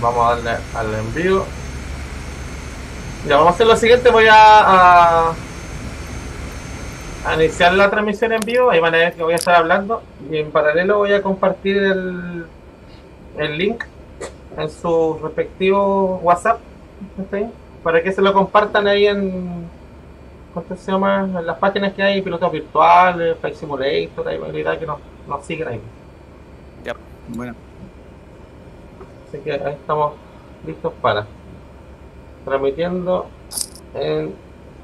Vamos a darle al envío. Ya, vamos a hacer lo siguiente. Voy a iniciar la transmisión en vivo. Ahí van a ver que voy a estar hablando. Y en paralelo voy a compartir el link en su respectivo WhatsApp. ¿Sí? Para que se lo compartan ahí en... ¿Cuánto se llama? En las páginas que hay, pilotos virtuales, Flight Simulator, hay variedad que nos siguen ahí. Ya. Bueno. Así que ahí estamos listos para transmitiendo en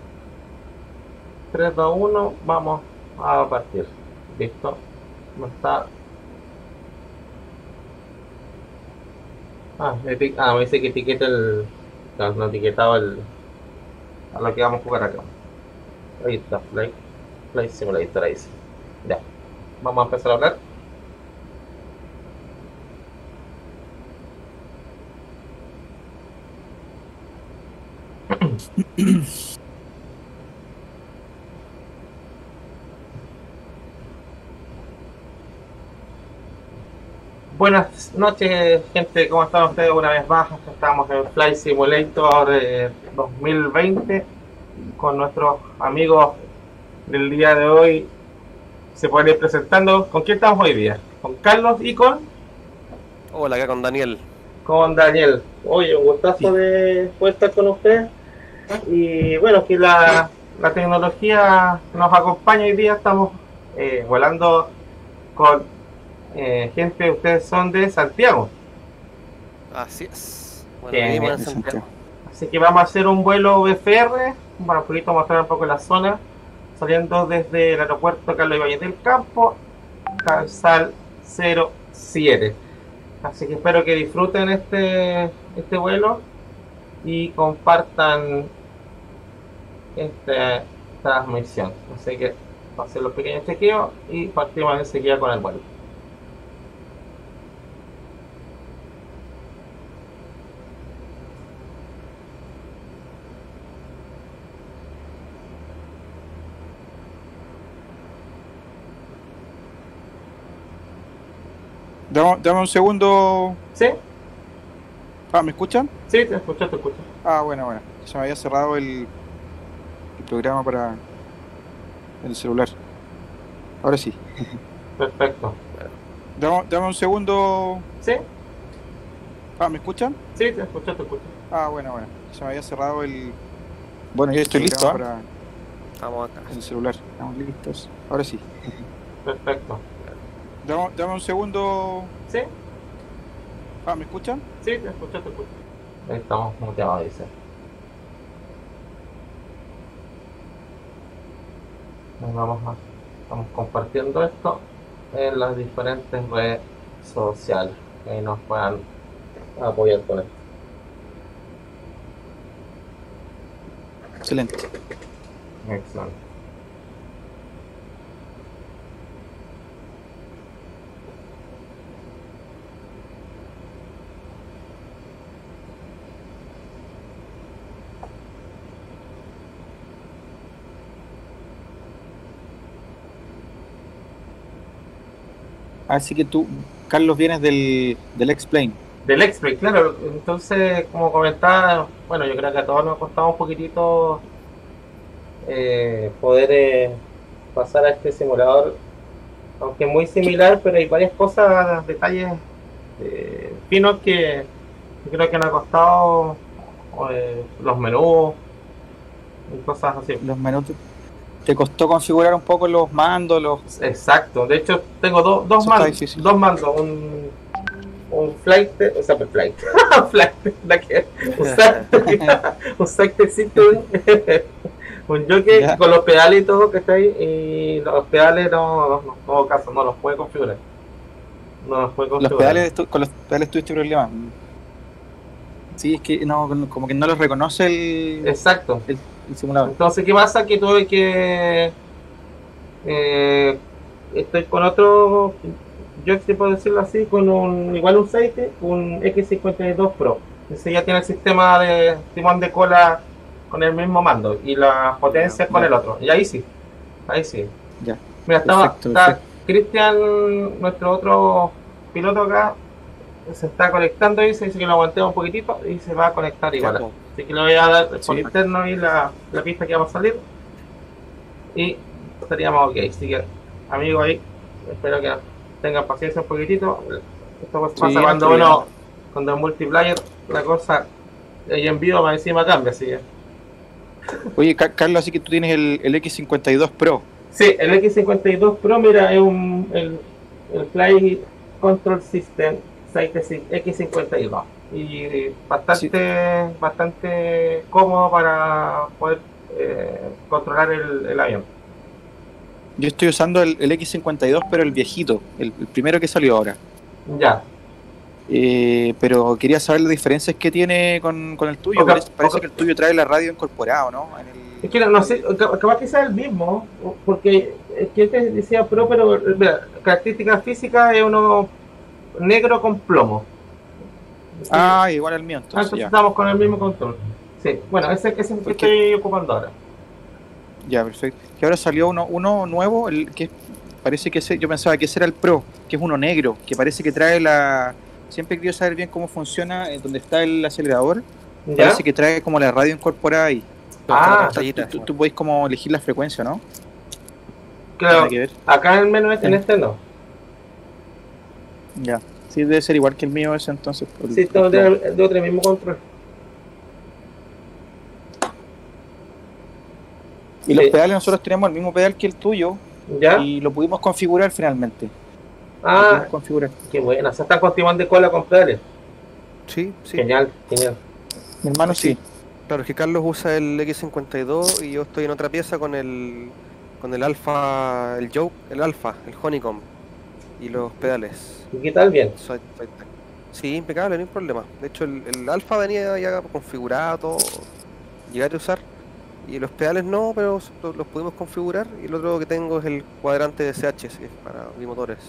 3, 2, 1. Vamos a partir. Listo. ¿Cómo está? Me dice que etiquete el... No etiquetaba a lo que vamos a jugar acá. Ahí está, Flight Simulator, ahí sí. Ya. Vamos a empezar a hablar. Buenas noches, gente. ¿Cómo están ustedes? Una vez más, estamos en Flight Simulator 2020 con nuestros amigos del día de hoy. Se pueden ir presentando. ¿Con quién estamos hoy día? Con Carlos y con Hola, acá con Daniel. Daniel. Oye, un gustazo de poder estar con ustedes. Y bueno, que la tecnología nos acompaña hoy día. Estamos volando con gente. Ustedes son de Santiago. Así es. Bueno, Bien, vivimos bien. en Santiago. Así que vamos a hacer un vuelo VFR. Bueno, un poquito mostrar un poco la zona. Saliendo desde el aeropuerto Carlos Ibáñez del Campo, Calzal 07. Así que espero que disfruten este vuelo y compartan esta transmisión. Así que vamos a hacer los pequeños chequeos y partimos enseguida con el vuelo. Dame un segundo. ¿Sí? ¿Me escuchan? Sí, te escucho, te escucho. Bueno. Se me había cerrado el programa para el celular. Ahora sí. Perfecto. Dame un segundo. ¿Sí? ¿Me escuchan? Sí, te escucho, te escucho. Bueno. Se me había cerrado el... Bueno, ya estoy listo para Estamos acá. el celular. Estamos listos. Ahora sí. Perfecto. Dame un segundo. ¿Sí? ¿Me escuchan? Sí, te escucho, te escucho. Ahí estamos muteados, dice. Estamos compartiendo esto en las diferentes redes sociales que nos puedan apoyar con esto. Excelente. Excelente. Así que tú, Carlos, vienes del X-Plane. Del X-Plane, claro. Entonces, como comentaba, bueno, yo creo que a todos nos ha costado un poquitito poder pasar a este simulador, aunque muy similar, pero hay varias cosas, detalles finos que yo creo que nos ha costado, los menús y cosas así. Los menús. ¿Te costó configurar un poco los mandos? Exacto. De hecho, tengo dos mandos. Un flight, o sea, flight, flight, un site system, un jockey con los pedales y todo que está ahí, y los pedales no los puede configurar. Los pedales, con los pedales tuviste problemas. Sí, es que no, como que no los reconoce el... Exacto. El simulador. Entonces, ¿qué pasa? Que tuve que... estoy con otro joystick, por decirlo así, con un Seite, un X52 Pro. Ese ya tiene el sistema de timón de cola con el mismo mando y la potencia con el otro. Y ahí sí. Ya. Mira, está Cristian, nuestro otro piloto acá, se está conectando y se dice que lo aguantemos un poquitito y se va a conectar igual. Ya, po. Así que le voy a dar por Sí. interno ahí la pista que vamos a salir y estaríamos ok. Así que, amigos, ahí espero que tengan paciencia un poquitito. Esto pues Sí, pasa no hay cuando problema. cuando en multiplayer la cosa ahí en vivo más encima cambia, así que. Oye, Carlos, así que tú tienes el X52 Pro. Sí, el X52 Pro, mira, es el Fly Control System X52 y bastante cómodo para poder controlar el avión. Yo estoy usando el X52, pero el viejito, el primero que salió ahora. Ya. Pero quería saber las diferencias que tiene con el tuyo. Ok, Parece ok. que el tuyo trae la radio incorporado, ¿no? Es que no sé, capaz que sea el mismo, porque es que este decía Pro, pero mira, características físicas es uno negro con plomo. Ah, igual al mío, Entonces entonces ya. estamos con el mismo control. Sí, bueno, ese es el que estoy ocupando ahora. Ya, perfecto. Que ahora salió uno nuevo, el que parece que yo pensaba que ese era el Pro, que es uno negro, que parece que trae la... Siempre he querido saber bien cómo funciona, donde está el acelerador. ¿Ya? Parece que trae como la radio incorporada ahí. Ah, Tú podés como elegir la frecuencia, ¿no? claro, Nada que ver. acá al menos en Sí. este no. Ya. Sí, debe ser igual que el mío ese entonces. Sí, estamos de otro mismo control. Y los Sí. pedales, nosotros tenemos el mismo pedal que el tuyo ¿Ya? y lo pudimos configurar finalmente. Lo Ah, pudimos configurar. qué bueno, se están continuando de cola con pedales. Sí, sí. Genial, genial. Mi hermano sí. Claro, es que Carlos usa el X52 y yo estoy en otra pieza con el Alpha, el Joke, el Alpha, el Honeycomb y los pedales. ¿Y qué tal? Bien. Sí, impecable, no hay problema. De hecho, el Alpha venía ya configurado, todo, llegar a usar. Y los pedales no, pero los pudimos configurar. Y el otro que tengo es el cuadrante de CH, que es para bimotores.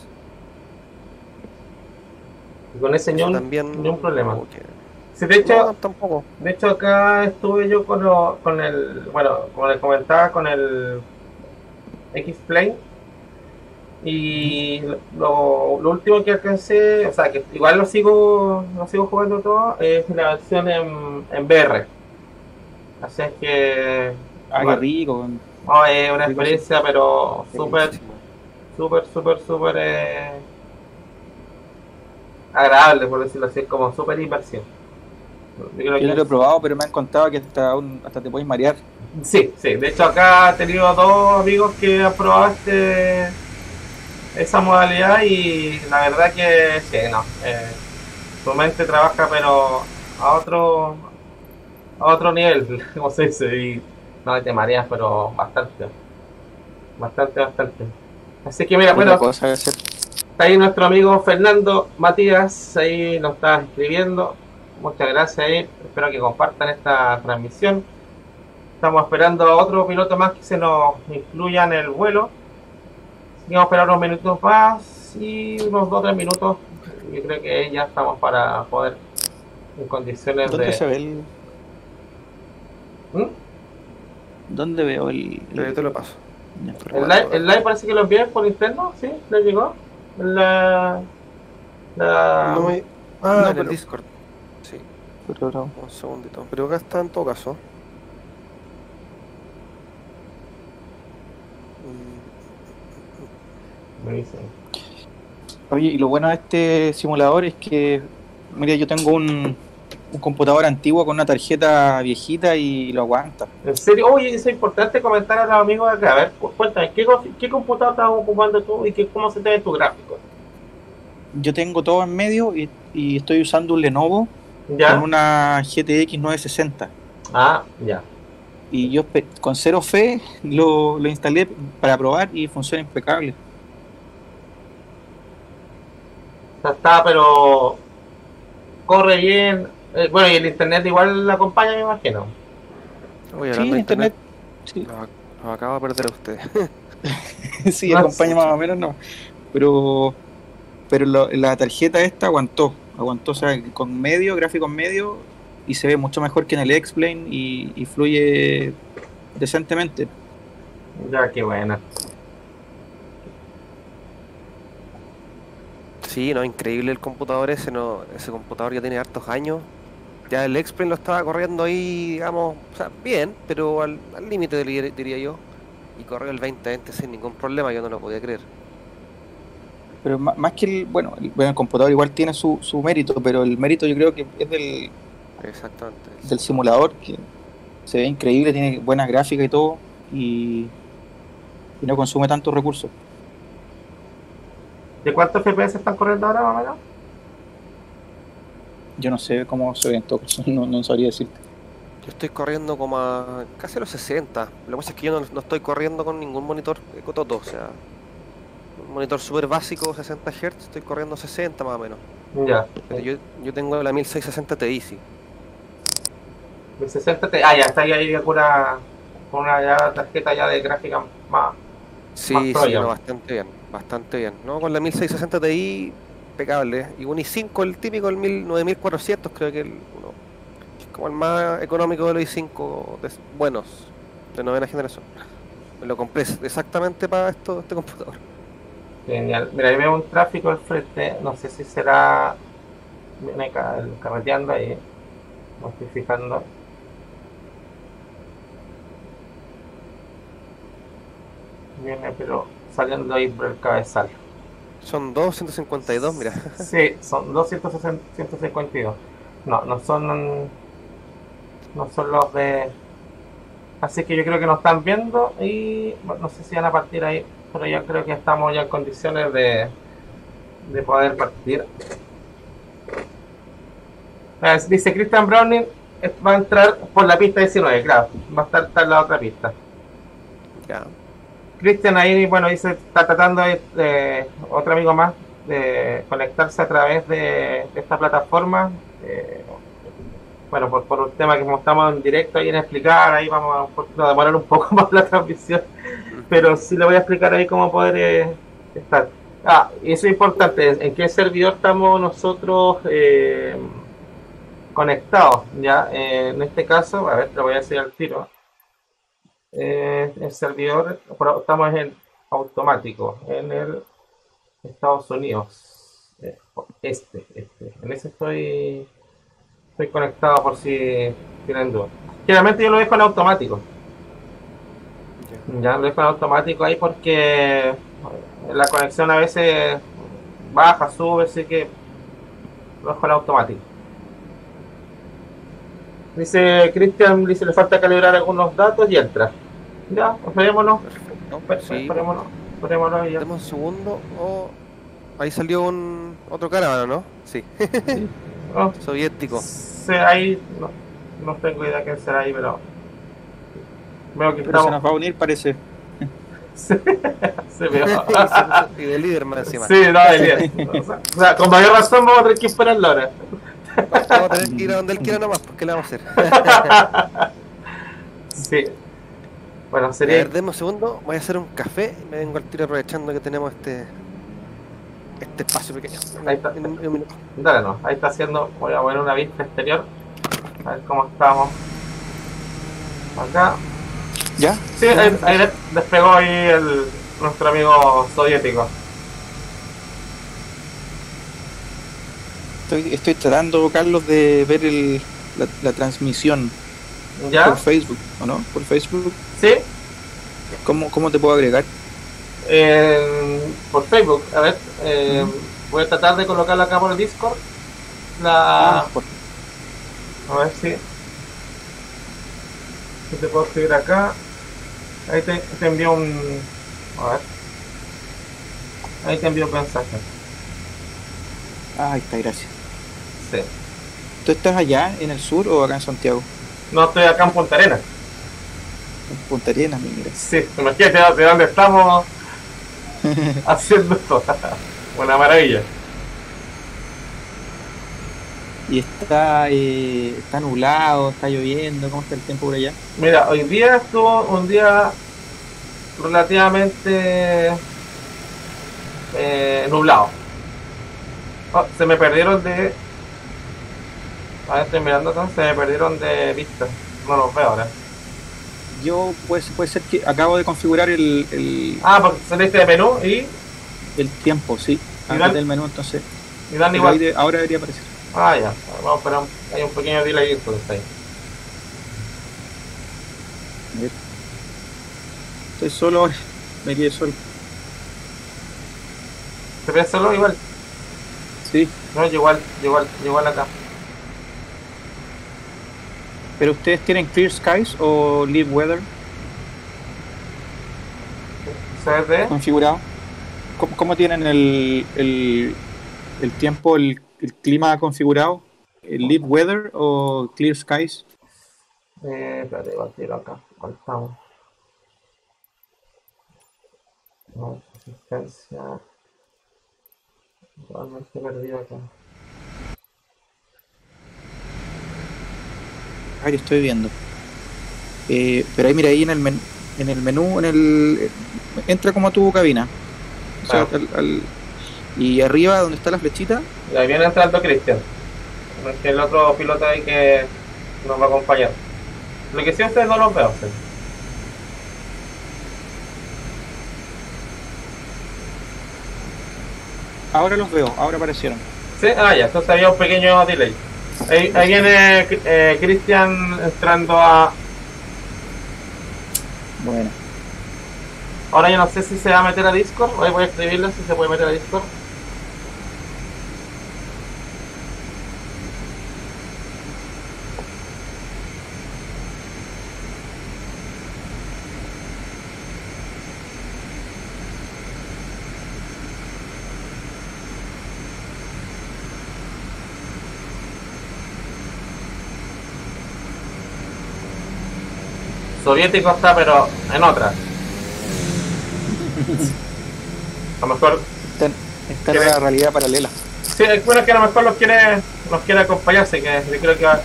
Y con ese Eso ni un problema. no, que- Sí, de hecho, no, tampoco. de hecho acá estuve yo con el, bueno, como les comentaba, con el X-Plane. Y lo último que alcancé, o sea, que igual lo sigo jugando todo, es la versión en VR. Así es que Ah, qué rico. no, es una experiencia, pero súper, Buenísimo. súper agradable, por decirlo así, como súper inversión. Yo no lo he probado, pero me han contado que hasta te puedes marear. Sí, de hecho acá he tenido dos amigos que han probado esa modalidad y la verdad que sí, no, tu mente trabaja pero a otro nivel, como se dice, y no te mareas, pero bastante. Así que mira, bueno, Cosa de hacer. está ahí nuestro amigo Fernando Matías, ahí nos está escribiendo. Muchas gracias ahí, espero que compartan esta transmisión. Estamos esperando a otro piloto más que se nos incluya en el vuelo. Así que vamos a esperar unos minutos más y unos 2 o 3 minutos. Yo creo que ya estamos para poder en condiciones ¿Dónde de... se ve el...? ¿Mm? ¿Dónde veo el...? Yo te lo paso. El live parece que lo envié por interno, ¿sí? ¿Le llegó? La... No me... no, en el pero- Discord. Sí, Pero- un segundito. Pero acá está en todo caso. Me dice. Oye, y lo bueno de este simulador es que, mira, yo tengo un computador antiguo con una tarjeta viejita y lo aguanta. En serio, oye, eso es importante comentar a los amigos de acá. A ver, cuéntame, ¿qué computador estás ocupando tú y cómo se te ve tu gráfico? Yo tengo todo en medio y estoy usando un Lenovo ¿Ya? con una GTX 960. Ah, ya. Y yo con cero fe lo instalé para probar y funciona impecable. Está, pero corre bien. Bueno, y el internet igual la acompaña, me imagino. Oye, Sí, hablando de internet. Sí, lo acabo de perder a usted. sí, No, acompaña más o menos, no. Pero la tarjeta esta aguantó, o sea, con medio, gráfico en medio, y se ve mucho mejor que en el X-Plane y fluye decentemente. Ya, qué buena. Sí, Sí, no, increíble el computador ese, no, ese computador ya tiene hartos años. Ya el X-Plane lo estaba corriendo ahí, digamos, o sea, bien, pero al límite diría yo. Y corrió el 2020 sin ningún problema, yo no lo podía creer. Pero más que el computador igual tiene su mérito, pero el mérito yo creo que es Exactamente. del simulador, que se ve increíble, tiene buena gráfica y todo, y no consume tantos recursos. ¿De cuántos FPS están corriendo ahora, más o menos? Yo no sé cómo se ve en todo caso, no sabría decirte. Yo estoy corriendo como a casi a los 60. Lo que pasa es que yo no estoy corriendo con ningún monitor Cototo, o sea, un monitor súper básico, 60 Hz, estoy corriendo 60 más o menos. Ya. Yo tengo la 1660 Ti, sí. 1060 Ti. Ah, ya está ahí con una ya tarjeta ya de gráfica más Sí, pro sí, ya. no, bastante bien, bastante bien. No, con la 1660 Ti, impecable. Y un i5, el típico, el 9400, creo que es como el más económico de los i5 buenos, de novena generación. Me lo compré exactamente para este computador. Genial. Mira, ahí veo un tráfico al frente. No sé si será. Viene carreteando ahí. No estoy fijando. Viene, pero saliendo ahí por el cabezal. Son 252, mira. Sí, son 252. No son. No son los de. Así que yo creo que nos están viendo y bueno, no sé si van a partir ahí, pero yo creo que estamos ya en condiciones de poder partir. Dice Christian Browning va a entrar por la pista 19, claro, va a estar en la otra pista. Ya. Christian ahí, bueno, dice, está tratando otro amigo más de conectarse a través de esta plataforma. Bueno, por un tema que como estamos en directo ahí en explicar, ahí vamos a demorar un poco más la transmisión, pero sí le voy a explicar ahí cómo poder estar. Y eso es importante, en qué servidor estamos nosotros conectados, ¿ya? En este caso, a ver, te lo voy a decir al tiro. El servidor, estamos en automático, en el Estados Unidos, en ese estoy conectado por si tienen dudas. Generalmente yo lo dejo en automático. Ya lo dejo en automático ahí porque la conexión a veces baja, sube, así que lo dejo en automático. Dice Cristian, dice le falta calibrar algunos datos y entra. Ya, esperémonos. Perfecto. Sí. Esperémonos y ya. Demos un segundo. Ahí salió otro caravana, ¿no? Sí. Sí. Oh, Soviético. Ahí no tengo idea quién será ahí, pero veo que pero se nos va a unir, parece. Se veo. Y de líder más encima. Sí, no, de líder. O sea, con mayor razón vamos a tener que esperarlo ahora. Vamos a tener que ir a donde él quiera nomás, porque le vamos a hacer. Sí. Bueno, sería. A ver, demos un segundo, voy a hacer un café y me vengo al tiro aprovechando que tenemos este espacio pequeño. Ahí está. Dale, no, ahí está haciendo. Voy a poner una vista exterior. A ver cómo estamos. Acá. ¿Ya? Sí, ahí despegó ahí nuestro amigo soviético. Estoy tratando, Carlos, de ver la transmisión. ¿Ya? Por Facebook, ¿o no? Por Facebook. Sí. ¿Cómo te puedo agregar? Por Facebook, a ver. Voy a tratar de colocarla acá por el Discord. A ver si te puedo escribir acá. Ahí te envío a ver. Ahí te envío un mensaje. Ahí está, gracias. Sí. ¿Tú estás allá en el sur o acá en Santiago? No, estoy acá en Punta Arenas. En Punta Arenas, mira. Sí, imagínate de dónde estamos haciendo esto. Una maravilla. Y está nublado, está lloviendo, ¿cómo está el tiempo por allá? Mira, hoy día estuvo un día relativamente nublado. Se me perdieron de... A ver, estoy mirando acá, se me perdieron de vista. No los veo ahora. Yo, puede ser que acabo de configurar el porque saliste de menú y... el tiempo, sí. Apreté el menú, entonces. Y dan Pero igual. ahora debería aparecer. Ah, ya. Vamos a esperar. Hay un pequeño delay entonces ahí. A ver. Estoy solo ahora. Me quedé solo. ¿Se ve solo igual? Sí. No, igual acá. ¿Pero ustedes tienen Clear Skies o Live Weather ¿Se ve? configurado? ¿Cómo tienen el tiempo, el clima configurado? ¿El Live Weather o Clear Skies? Espérate, igual tiro acá. ¿Cuál estamos? No, asistencia. Totalmente perdido acá. Ahí estoy viendo. Pero ahí mira, ahí en el menú, entra como a tu cabina. O sea, y arriba donde está la flechita. Y ahí viene entrando Cristian. Que es el otro piloto ahí que nos va a acompañar. Lo que sí ustedes no los veo. ¿Sí? Ahora los veo, ahora aparecieron. ¿Sí? Ah, ya, entonces había un pequeño delay. Ahí viene Cristian entrando a... Bueno. Ahora yo no sé si se va a meter a Discord. Hoy voy a escribirle si se puede meter a Discord. Soviético está, pero en otra. A lo mejor... Está en la realidad paralela. Sí, bueno, es que a lo mejor nos quiere acompañarse, que yo creo que va...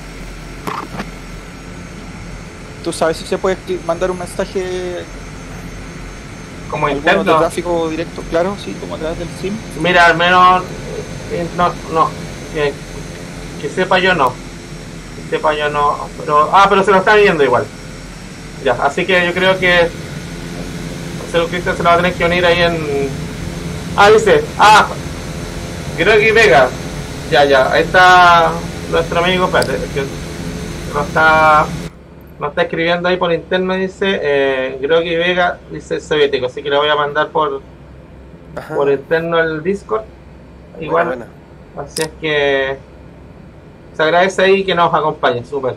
¿Tú sabes si se puede mandar un mensaje como de interno. tráfico directo? Claro, sí, como a través del SIM. Mira, al menos... no. Que sepa yo no. Que sepa yo no. Pero se lo están viendo igual. Ya, así que yo creo que... Cristian se lo va a tener que unir ahí en... dice... Groggy Vega. Ya, ahí está nuestro amigo, espérate, que nos está escribiendo ahí por interno, dice Groggy Vega, dice soviético, así que le voy a mandar por interno el Discord. Igual, Buena. Así es que se agradece ahí que nos acompañe, súper.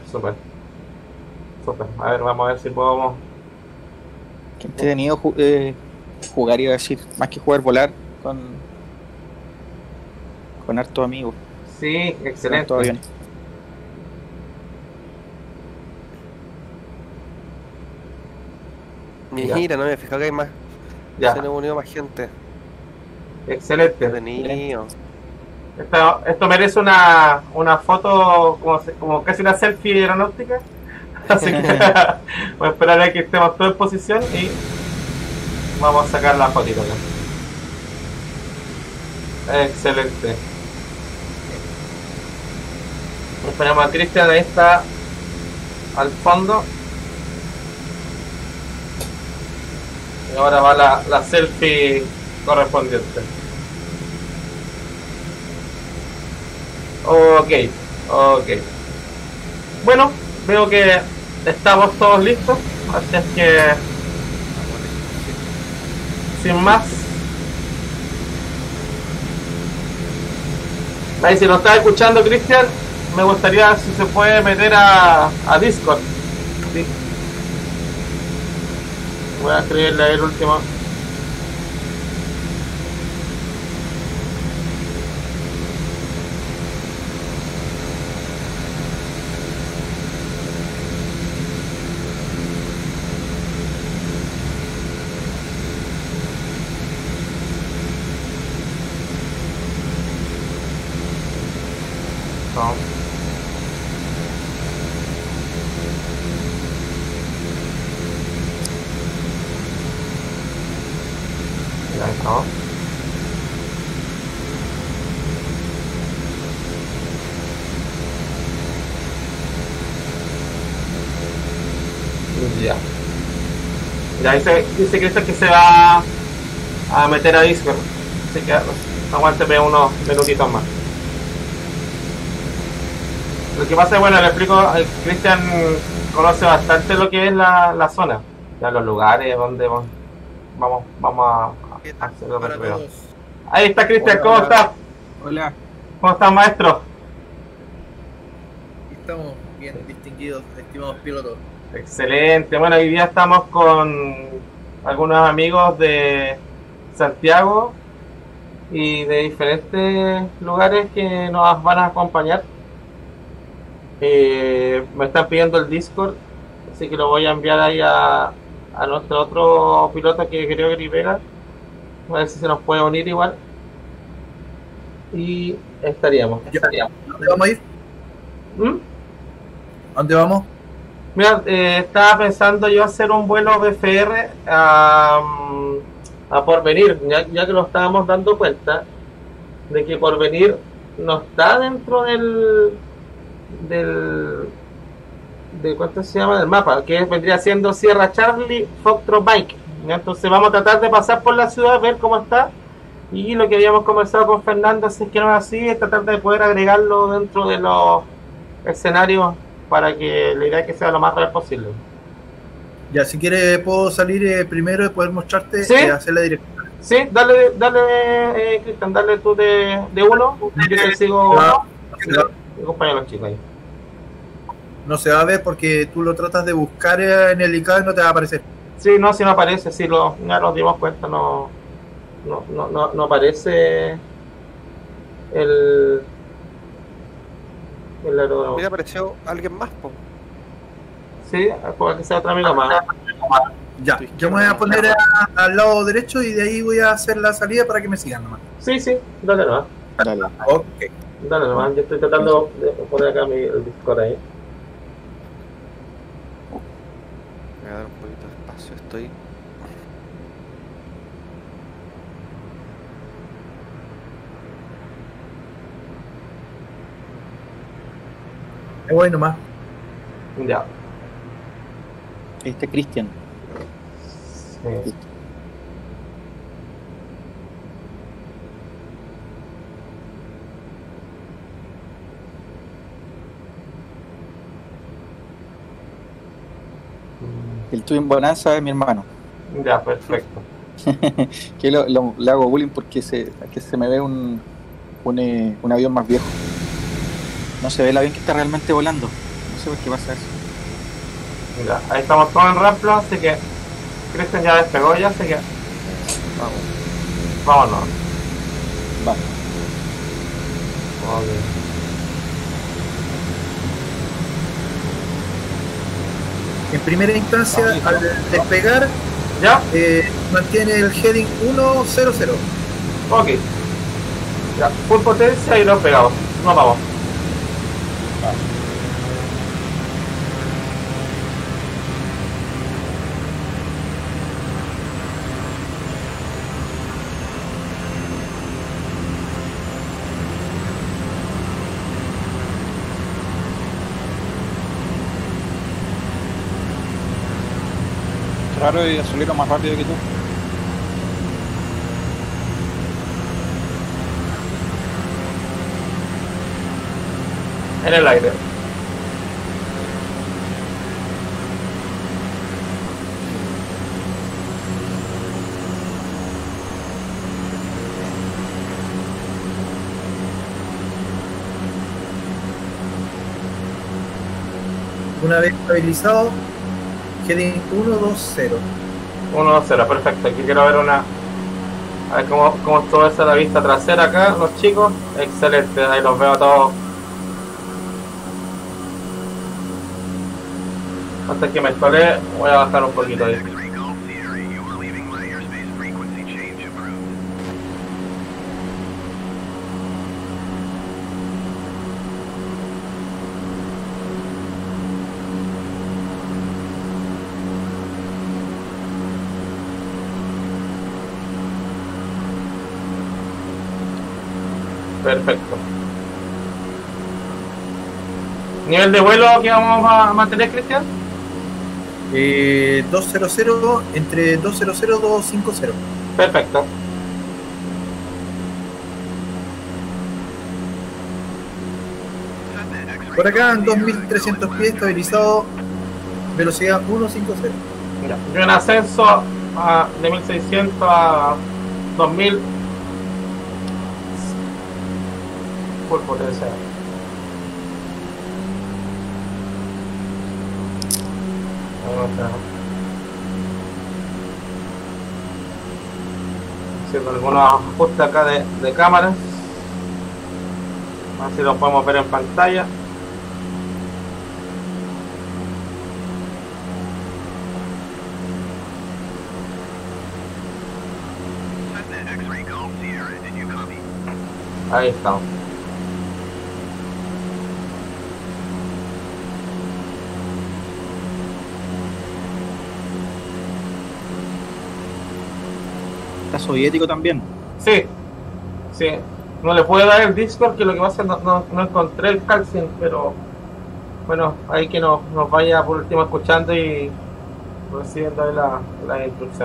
A ver, vamos a ver si podemos... Qué entretenido jugar, iba a decir, más que jugar, volar con hartos amigos. Sí, excelente. Hartos aviones. Mira, no me he fijado que hay más. Ya. Se han unido más gente. Excelente. Entretenido. Esto merece una foto como casi una selfie aeronáutica. Así que voy a esperar a que estemos todos en posición y vamos a sacar la fotito acá. Excelente. Esperamos a Cristian, ahí está al fondo. Y ahora va la selfie correspondiente. Ok. Bueno, veo que estamos todos listos, así es que sin más, ahí si nos está escuchando Cristian, me gustaría si se puede meter a Discord. Sí. Voy a escribirle ahí el último. No. Ya está. Ya. Ya dice Cristian que se va a meter a Discord. Así que Aguánteme unos minutitos más. Lo que pasa es, bueno, le explico, Cristian conoce bastante lo que es la zona, ya los lugares donde vamos a hacer el Para recorrido. todos. Ahí está Cristian, Hola, ¿cómo hola. estás? Hola. ¿Cómo estás, maestro? Estamos bien distinguidos, estimados pilotos. Excelente, bueno, hoy día estamos con algunos amigos de Santiago y de diferentes lugares que nos van a acompañar. Me están pidiendo el Discord, así que lo voy a enviar ahí a nuestro otro piloto que creo que Rivera, a ver si se nos puede unir igual. Y estaríamos. ¿A dónde vamos a ir? ¿Mm? ¿A dónde vamos? Mira, estaba pensando yo hacer un vuelo BFR a Porvenir, ya que nos estábamos dando cuenta de que Porvenir no está dentro del de ¿cuánto se llama? Del mapa, que vendría siendo Sierra Charlie Foxtrot Bike. ¿Ya? Entonces vamos a tratar de pasar por la ciudad, ver cómo está, y lo que habíamos conversado con Fernando, si es que no es así, es tratar de poder agregarlo dentro de los escenarios para que la idea es que sea lo más real posible. Ya, si quieres puedo salir primero y poder mostrarte ¿Sí? y hacer la dirección. Sí, dale, Cristian, dale tú de uno, yo te sigo acompañando a los chicos ahí. No se va a ver porque tú lo tratas de buscar en el ICAO y no te va a aparecer. Sí, no, si no aparece, si ya nos dimos cuenta, no aparece el aeródromo. Mira, apareció alguien más, po. Sí, puede que sea otro amigo más. Ya, yo me voy a poner al lado derecho y de ahí voy a hacer la salida para que me sigan nomás. Sí, dale nomás. Dale. Ok. Dale nomás, yo estoy tratando de poner acá el Discord ahí. Voy a dar un poquito de espacio, estoy. Me voy nomás. Ya. Ahí está Cristian. Sí. El tuyo en Bonanza es mi hermano. Ya, perfecto. Que le hago bullying porque que se me ve un avión más viejo. No se ve el avión que está realmente volando. No sé por qué pasa eso. Ya, ahí estamos todos en Rampla, así que Cristian ya despegó ya, así que vámonos. Va. Ok. En primera instancia, al despegar, ¿Ya? mantiene el heading 100. Ok. Ya, full potencia y los pegados. Nos vamos. Raro y gasolero más rápido que tú. En el aire. Una vez estabilizado, heading 120. 1-0, perfecto. Aquí quiero ver a ver cómo es toda esa la vista trasera acá, los chicos. Excelente, ahí los veo a todos. Antes que me estole, voy a bajar un poquito ahí. Perfecto. ¿Nivel de vuelo que vamos a mantener, Cristian? 200 entre 200 y 250. Perfecto. Por acá en 2300 pies, estabilizado, velocidad 150. Ya. Y un ascenso de 1600 a 2000 por potencia. Haciendo algunos ajustes acá de cámara. A ver si lo podemos ver en pantalla. Ahí estamos. Está soviético también. Sí, sí. No le puedo dar el Discord, que lo que pasa es que no encontré el calcing, pero bueno, ahí que nos vaya por último escuchando y recibiendo ahí la instrucción.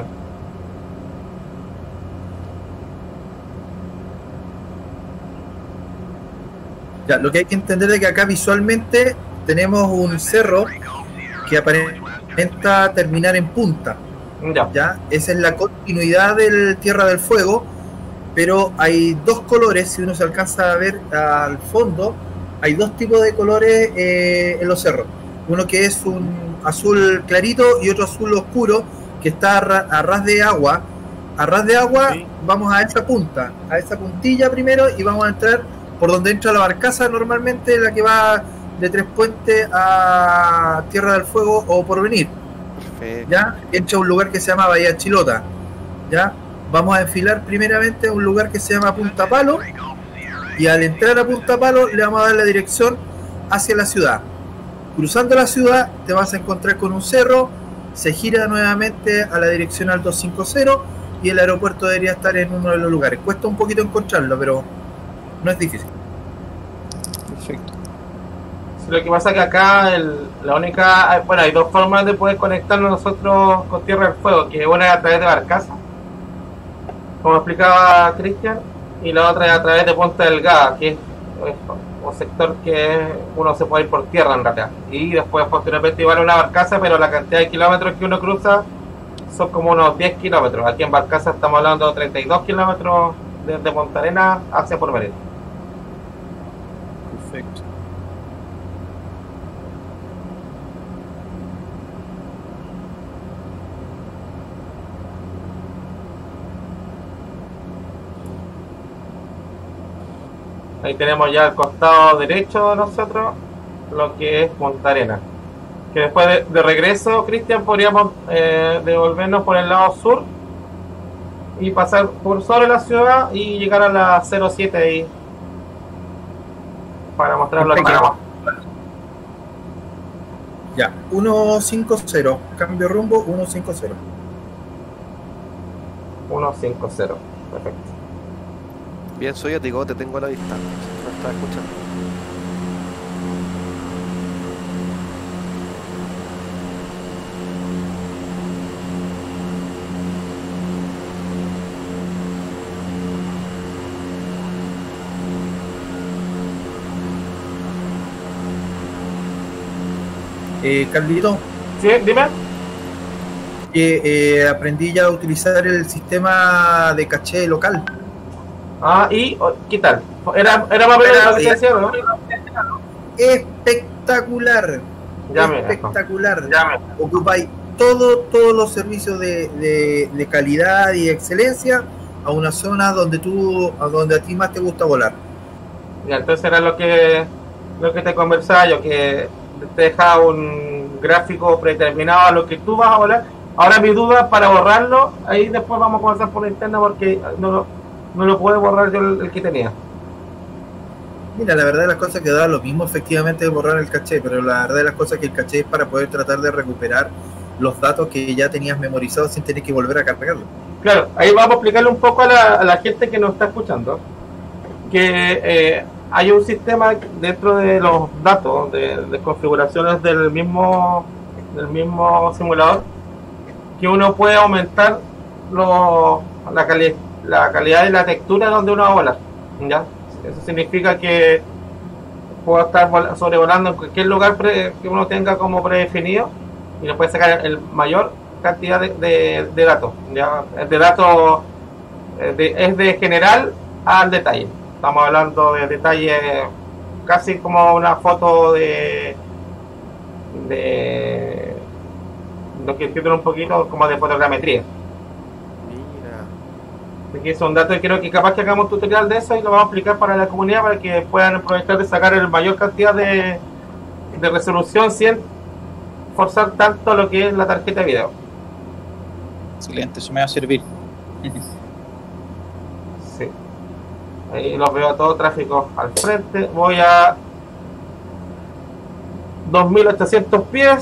Ya, lo que hay que entender es que acá visualmente tenemos un cerro que aparenta terminar en punta. Ya, esa es la continuidad del Tierra del Fuego, pero hay dos colores. Si uno se alcanza a ver al fondo, hay dos tipos de colores en los cerros. Uno que es un azul clarito y otro azul oscuro que está a ras de agua. A ras de agua, sí. Vamos a esa punta, a esa puntilla primero, y vamos a entrar por donde entra la barcaza normalmente, la que va de Tres Puentes a Tierra del Fuego o Porvenir. Ya entra a un lugar que se llama Bahía Chilota. Ya vamos a enfilar primeramente a un lugar que se llama Punta Palo, y al entrar a Punta Palo le vamos a dar la dirección hacia la ciudad. Cruzando la ciudad te vas a encontrar con un cerro, se gira nuevamente a la dirección al 250 y el aeropuerto debería estar en uno de los lugares. Cuesta un poquito encontrarlo, pero no es difícil. Perfecto. Lo que pasa es que acá la única, bueno, hay dos formas de poder conectarnos nosotros con Tierra del Fuego, que una es a través de barcaza, como explicaba Cristian, y la otra es a través de Punta Delgada, que es un sector que uno se puede ir por tierra en realidad, y después posteriormente igual una barcaza, pero la cantidad de kilómetros que uno cruza son como unos 10 kilómetros. Aquí en barcaza estamos hablando de 32 kilómetros desde Punta Arenas hacia Porvenir. Perfecto. Ahí tenemos ya al costado derecho de nosotros lo que es Punta Arenas, que después de regreso, Cristian, podríamos devolvernos por el lado sur y pasar por sobre la ciudad y llegar a la 07 ahí para mostrarlo aquí. Ya, 150, cambio rumbo, 150. 150, perfecto. Bien, soviético, te tengo a la distancia, no estás escuchando. Carlito. Sí, dime. Aprendí ya a utilizar el sistema de caché local. ¿Y qué tal? ¿Era más o menos la licencia, no? Espectacular. Espectacular. Ocupáis todos los servicios de calidad y excelencia a una zona donde a ti más te gusta volar. Ya, entonces era lo que te conversaba yo, que te deja un gráfico predeterminado a lo que tú vas a volar. Ahora mi duda, para borrarlo, ahí después vamos a conversar por interno, porque no lo puedo borrar yo el que tenía. Mira, la verdad de las cosas que da lo mismo efectivamente de borrar el caché, pero la verdad de las cosas que el caché es para poder tratar de recuperar los datos que ya tenías memorizados sin tener que volver a cargarlo. Claro, ahí vamos a explicarle un poco a la gente que nos está escuchando que hay un sistema dentro de los datos de configuraciones del mismo simulador, que uno puede aumentar la calidad y la textura donde uno va a volar, ¿ya? Eso significa que puedo estar sobrevolando en cualquier lugar que uno tenga como predefinido y nos puede sacar el mayor cantidad de datos. ¿Ya? De datos es de general al detalle. Estamos hablando de detalle casi como una foto de lo que entiendo un poquito como de fotogrametría. Aquí son datos, creo que capaz que hagamos un tutorial de eso y lo vamos a explicar para la comunidad para que puedan aprovechar de sacar el mayor cantidad de resolución sin forzar tanto lo que es la tarjeta de video. Excelente, eso me va a servir. Sí. Ahí los veo todo tráfico al frente. Voy a 2800 pies,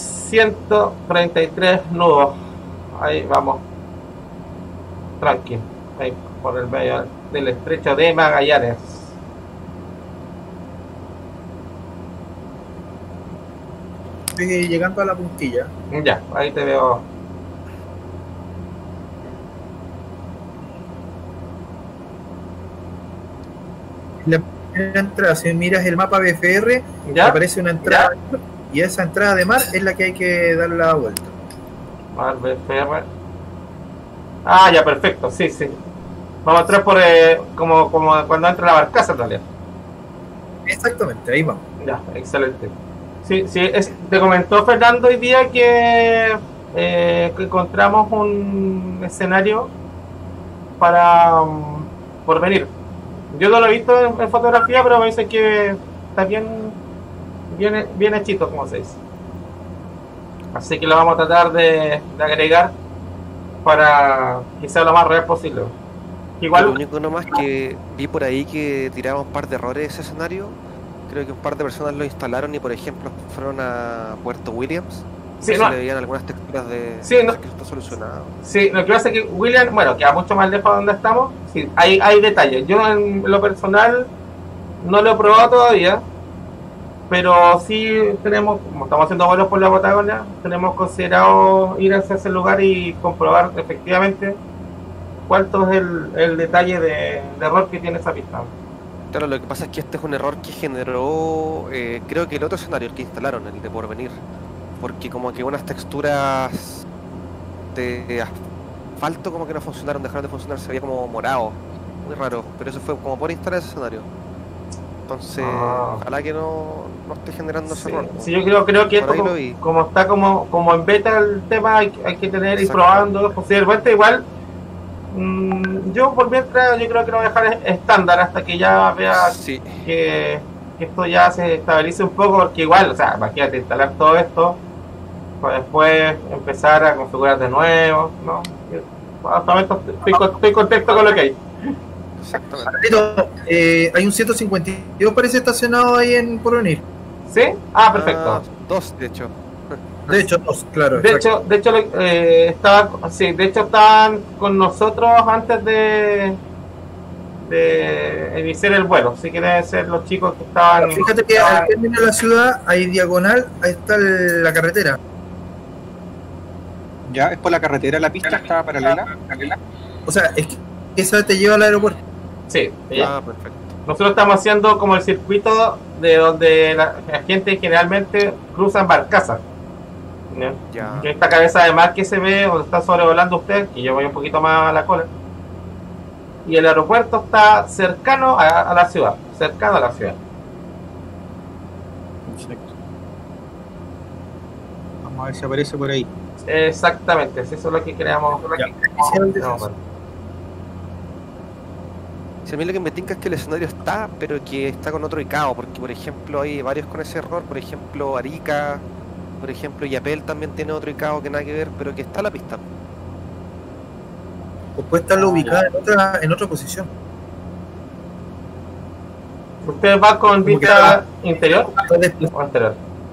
133 nudos. Ahí vamos. Tranqui. Ahí por el medio del estrecho de Magallanes. Estoy llegando a la puntilla. Ya, ahí te veo. La primera entrada, si miras el mapa BFR, ¿Ya? aparece una entrada y esa entrada de mar es la que hay que dar la vuelta. Mar BFR. Ah, ya, perfecto, sí, sí. Vamos a entrar por como cuando entra la barcaza en realidad. Exactamente, ahí vamos. Ya, excelente. Sí, sí, te comentó Fernando hoy día que encontramos un escenario para por venir. Yo no lo he visto en fotografía, pero me dice que está bien hechito, como se dice. Así que lo vamos a tratar de agregar para que sea lo más real posible. Igual, lo único nomás que vi por ahí que tiraban un par de errores de ese escenario. Creo que un par de personas lo instalaron y por ejemplo fueron a Puerto Williams. Sí, no no. se le veían algunas texturas de Sí, no. que está solucionado. Sí, lo que pasa es que William, bueno, queda mucho más lejos de donde estamos. Sí, hay detalles. Yo en lo personal no lo he probado todavía, pero sí tenemos, como estamos haciendo vuelos por la Patagonia, tenemos considerado ir hacia ese lugar y comprobar efectivamente cuánto es el detalle de error que tiene esa pista. Claro, lo que pasa es que este es un error que generó, creo que el otro escenario, el que instalaron, el de Porvenir, porque como que unas texturas de asfalto como que no funcionaron, dejaron de funcionar, se veía como morado, muy raro, pero eso fue como por instalar ese escenario. Entonces, ojalá que no esté generando ese error. Sí, yo creo que esto como está como en beta el tema, hay que tener ir probando, posiblemente igual. Yo por mientras yo creo que lo voy a dejar estándar hasta que ya vea que esto ya se estabilice un poco, porque igual, o sea, imagínate instalar todo esto, pues después empezar a configurar de nuevo, ¿no? Hasta el momento estoy contento con lo que hay. Exactamente. Hay un 152 parece estacionado ahí en Porvenir. ¿Sí? Ah, perfecto. Dos, de hecho. De hecho, dos, claro. De hecho, estaban con nosotros antes de iniciar el vuelo, así que deben ser los chicos que estaban. Fíjate que al término de la ciudad hay diagonal, ahí está la carretera. Ya, es por la carretera, la pista está paralela. O sea, es que esa te lleva al aeropuerto. Sí, perfecto. Nosotros estamos haciendo como el circuito de donde la gente generalmente cruza en barcaza. Ya. Esta cabeza de mar que se ve donde está sobrevolando usted, que yo voy un poquito más a la cola, y el aeropuerto está cercano a la ciudad, cercano a la ciudad. Perfecto. Vamos a ver si aparece por ahí. Exactamente, eso es lo que queríamos. Si a mí lo que me tinca es que el escenario está, pero que está con otro ICAO, porque por ejemplo hay varios con ese error, por ejemplo Arica, por ejemplo Yapel también tiene otro ICAO que nada que ver, pero que está la pista. O puede estarlo ubicada en otra posición. ¿Usted va con vista interior o exterior?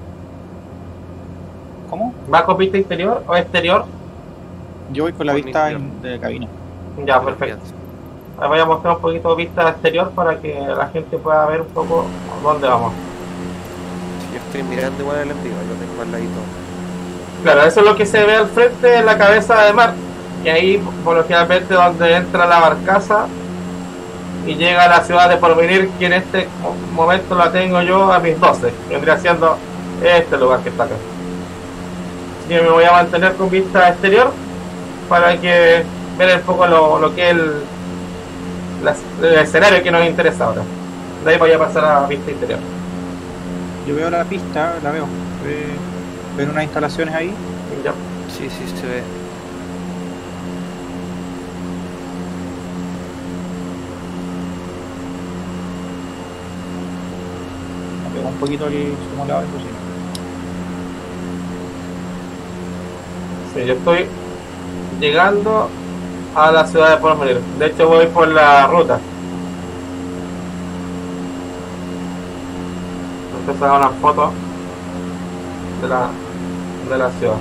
¿Cómo? ¿Va con vista interior o exterior? Yo voy con la vista de cabina. Ya, perfecto. Ahora voy a mostrar un poquito de vista exterior para que la gente pueda ver un poco dónde vamos. Yo estoy mirando igual el envío, lo tengo al ladito. Claro, eso es lo que se ve al frente de la cabeza de mar. Y ahí, por lo generalmente, donde entra la barcaza, y llega a la ciudad de Porvenir, que en este momento la tengo yo a mis 12. Vendría siendo este lugar que está acá. Así que me voy a mantener con vista exterior para que ver un poco lo que es el escenario que nos interesa ahora. De ahí voy a pasar a vista interior. Yo veo la pista, la veo. ¿Ven unas instalaciones ahí? Ya. Sí, sí, se ve. Me pegó un poquito el simulador, eso sí. Sí, yo estoy llegando a la ciudad de Porvenir. De hecho voy por la ruta. Entonces hago una foto de la ciudad.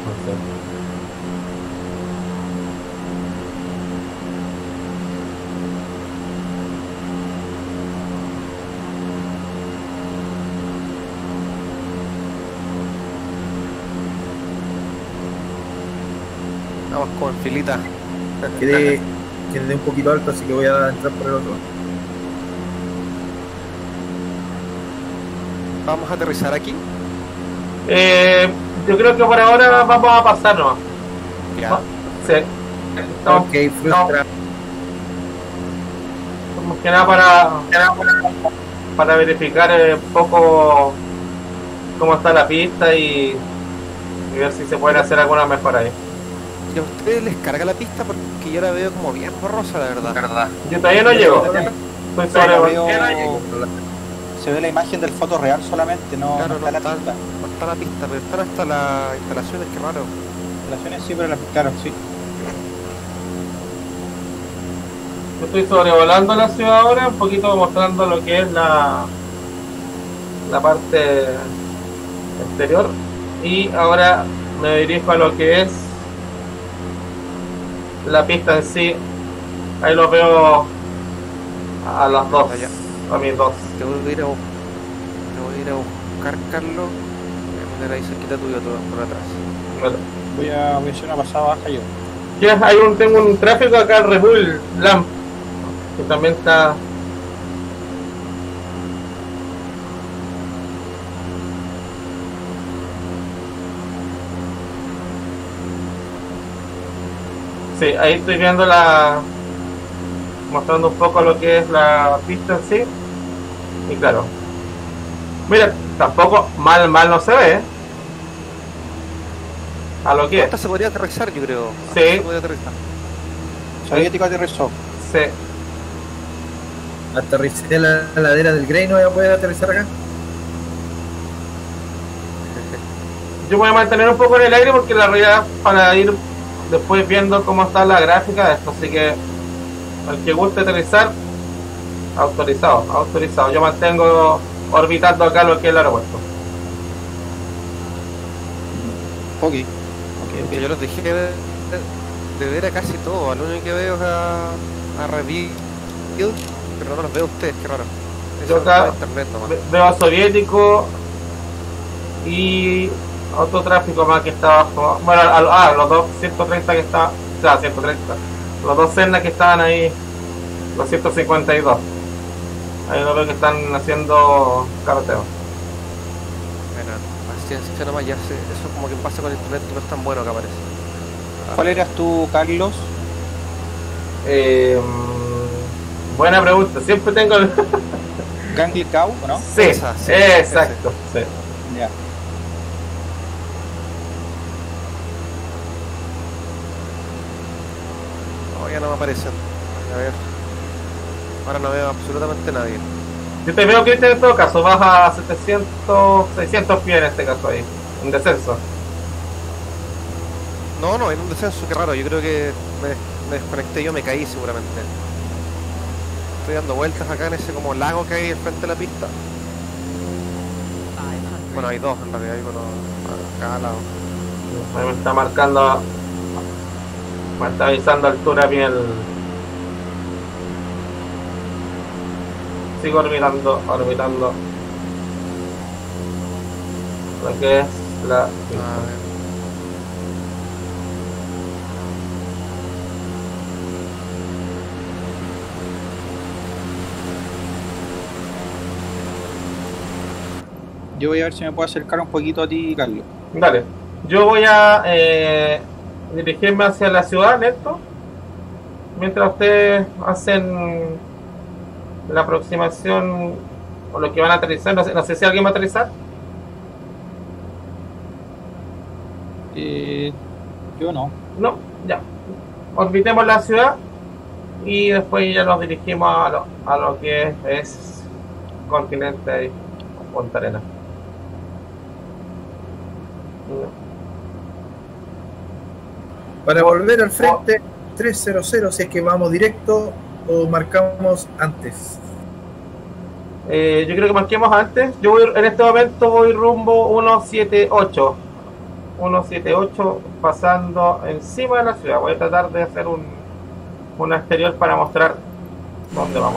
Vamos como en filita. Quedé un poquito alto, así que voy a entrar por el otro. Vamos a aterrizar aquí. Yo creo que por ahora vamos a pasar nomás. Ya. Sí. Ok, frustra. Más que nada para verificar un poco cómo está la pista y ver si se pueden hacer alguna mejora ahí. ¿Y a ustedes les carga la pista? Porque yo la veo como bien borrosa, la verdad. Yo todavía no llego. Estoy Se ve la imagen del foto real solamente, no, Claro, no está la pista. No está la pista, pero están hasta las instalaciones, qué raro. Instalaciones sí, pero claro, sí. Yo estoy sobrevolando la ciudad ahora, un poquito mostrando lo que es la parte exterior, y ahora me dirijo a lo que es la pista en sí. Ahí lo veo a las dos, Allá. a mis dos. Te voy a ir a buscar, Carlos. Voy a poner ahí cerquita tuyo, todo por atrás. Bueno. Voy a hacer una pasada baja yo. Ya, tengo un tráfico acá en Red Bull Lamp, que también está. Sí, ahí estoy viendo mostrando un poco lo que es la pista en sí. Y claro, mira, tampoco mal no se ve, ¿eh? A lo que es. Esta se podría aterrizar, yo creo. Sí. Se podría aterrizar. Soviético aterrizó. Sí. Aterricé en la ladera del Grey, ¿no voy a poder aterrizar acá? Yo voy a mantener un poco en el aire porque la realidad para ir después viendo cómo está la gráfica de esto, así que al que guste aterrizar, autorizado. Yo mantengo orbitando acá lo que es el aeropuerto. Ok. Yo los dejé de ver a casi todo. Lo único que veo es a Reveal, pero no los veo a ustedes, qué raro. Yo Eso acá es internet nomás. veo a Soviético y autotráfico más que está abajo. Bueno, los dos 130 que está, o sea, 130. Los dos Cernas que estaban ahí, los 152. Ahí lo veo que están haciendo carreteo. Bueno, paciencia nomás, ya sé. Eso como que pasa con internet, que no es tan bueno que aparece. ¿Cuál eras tú, Carlos? Buena pregunta, siempre tengo el... Gangley Cow, ¿o no? Sí, Esa, sí, exacto, sí. Ya. No, ya no me aparecen. A ver. Ahora no veo absolutamente nadie. Yo te veo, Cristian, en todo caso, vas a 700, 600 pies en este caso ahí, en descenso. No, en un descenso, qué raro. Yo creo que me desconecté, yo me caí seguramente. Estoy dando vueltas acá en ese como lago que hay al frente de la pista. Bueno, hay dos en realidad, hay uno a cada lado. Ahí me está marcando, me está avisando altura bien el... Sigo orbitando lo que es la... A ver. Yo voy a ver si me puedo acercar un poquito a ti, Carlos. Dale. Yo voy a dirigirme hacia la ciudad, lento. Mientras ustedes hacen la aproximación o lo que van a aterrizar. No sé si alguien va a aterrizar. Yo no. No, ya. Orbitemos la ciudad y después ya nos dirigimos a lo que es continente y Punta Arenas. Para volver al frente 300, si es que vamos directo o marcamos antes. Yo creo que marquemos antes. Yo voy, en este momento voy rumbo 178. 178 pasando encima de la ciudad. Voy a tratar de hacer un exterior para mostrar dónde vamos.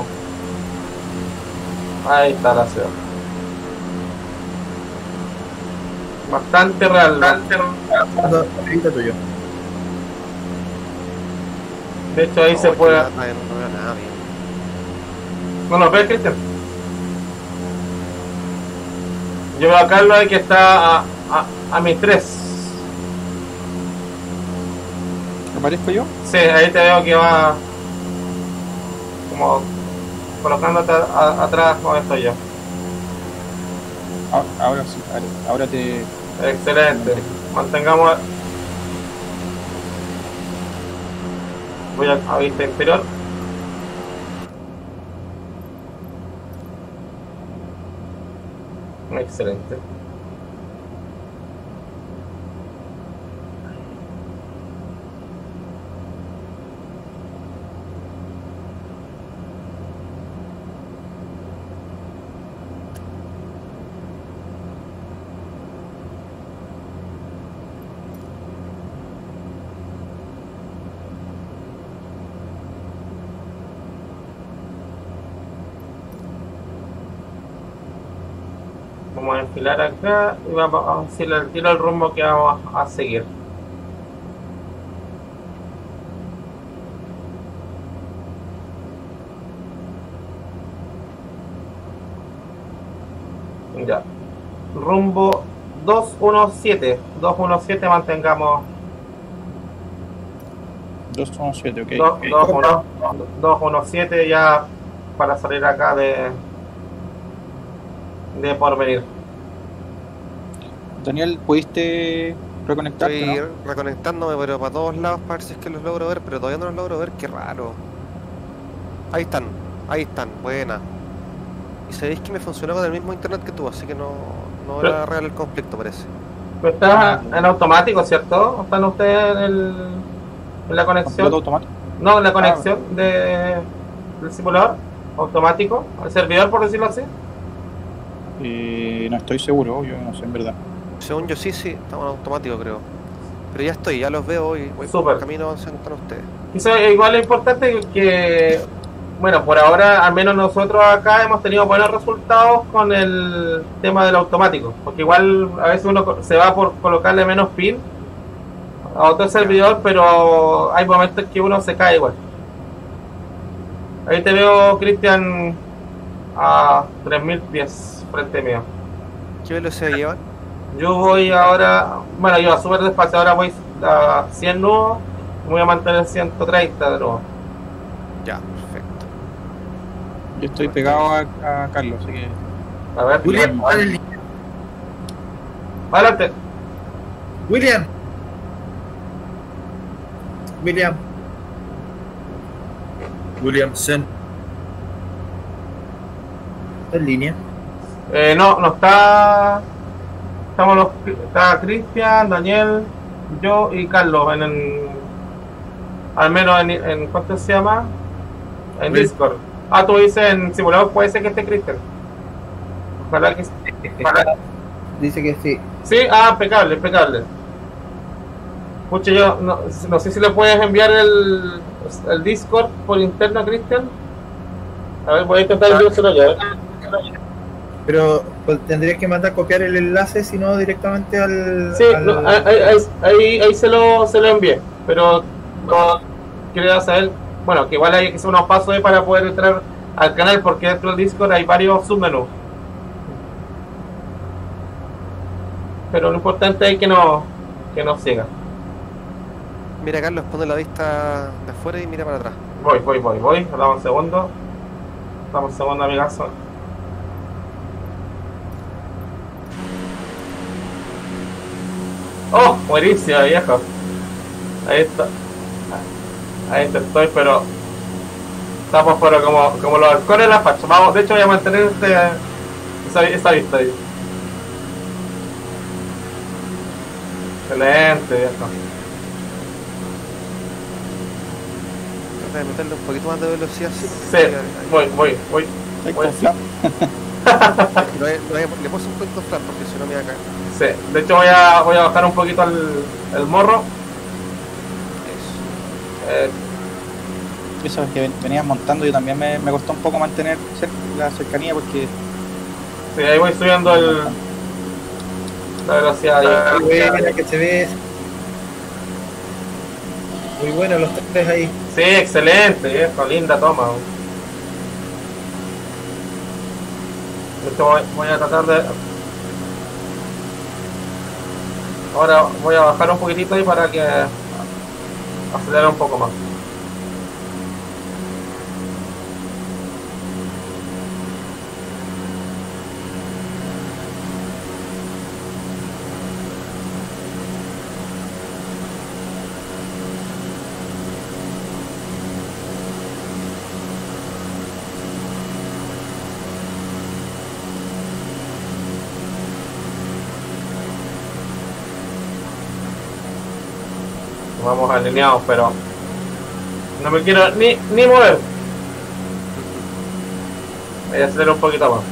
Ahí está la ciudad. Bastante real. Tuyo. De hecho ahí se puede... ¿No nos ves, Cristian? Yo veo a Carlos ahí que está a mis 3. ¿Aparezco yo? Sí, ahí te veo que va como colocándote atrás como estoy yo. Ahora sí, ahora te... Excelente. Mantengamos... Voy a vista interior. Excelente. Vamos a enfilar acá y vamos a decirle al tiro el rumbo que vamos a seguir. Ya. Rumbo 217. 217 mantengamos. 217, ok. 217 ya para salir acá de Porvenir. Daniel, ¿pudiste reconectarte? Estoy ¿no? reconectándome, pero para todos lados para ver si es que los logro ver, pero todavía no los logro ver, qué raro. Ahí están, buena. Y sabéis que me funcionó con el mismo internet que tú, así que no era real el conflicto, parece. Pero está en automático, ¿cierto? ¿Están ustedes en la conexión? ¿Automático? No, en la conexión del simulador automático, al servidor, por decirlo así. No estoy seguro, yo no sé en verdad. Según yo sí, estamos en automático creo. Pero ya estoy, ya los veo y voy por el camino donde están ustedes. Eso igual es importante que, bueno, por ahora al menos nosotros acá hemos tenido buenos resultados con el tema del automático. Porque igual a veces uno se va por colocarle menos pin a otro servidor, pero hay momentos que uno se cae igual. Ahí te veo, Cristian, a 3000 pies frente mío. ¿Qué velocidad llevan? Yo voy ahora, bueno, yo a súper despacio, ahora voy a 100 nudos, me voy a mantener 130 de nuevo. Ya, perfecto. Yo estoy pegado a Carlos, así que... A ver, William, adelante. Williamson. ¿Está en línea? No está. Está Cristian, Daniel, yo y Carlos al menos en ¿cuánto se llama? En Discord. Tú dices en simulador, puede ser que esté Cristian. Ojalá que Dice que sí. sí, impecable. Pucha, yo no sé si le puedes enviar el Discord por interno a Cristian. A ver, voy a intentar enviárselo ya. Pero pues, tendrías que mandar copiar el enlace, si no directamente al... Sí, ahí se lo envié, pero no quería saber, bueno, que igual hay que hacer unos pasos ahí para poder entrar al canal, porque dentro del Discord hay varios submenús. pero lo importante es que no siga. Mira, Carlos, pone la vista de afuera y mira para atrás. Voy, dame un segundo, amigazo. Oh, buenísima, viejo. Ahí está. Ahí estoy, pero estamos pero como los halcones en la facha. Vamos, de hecho voy a mantener esa vista ahí. Excelente, viejo. Trata de meterle un poquito más de velocidad, sí. Sí, voy. Le puse un poquito flat porque si no me va a caer. Sí, de hecho voy a bajar un poquito el morro. Eso es que venías montando, yo también me costó un poco mantener la cercanía porque... Sí, ahí voy subiendo la velocidad. Buena que se ve. Muy buenos los tres ahí. Sí, excelente, viejo, linda toma. De hecho voy a tratar de... Ahora voy a bajar un poquitito ahí para que acelere un poco más. Vamos alineados, pero no me quiero ni mover. Voy a acelerar un poquito más.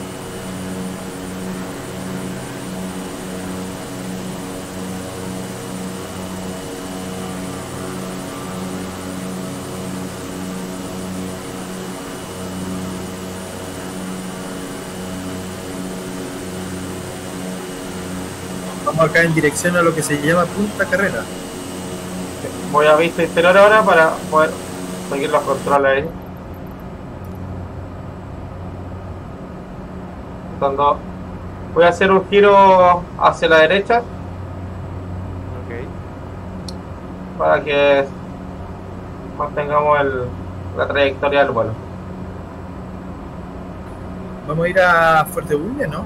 Vamos acá en dirección a lo que se llama Punta Carrera. Voy a vista exterior ahora para poder seguir los controles ahí. Cuando voy a hacer un giro hacia la derecha. Ok. Para que mantengamos la trayectoria del vuelo. Vamos a ir a Fuerte Bulle, ¿no?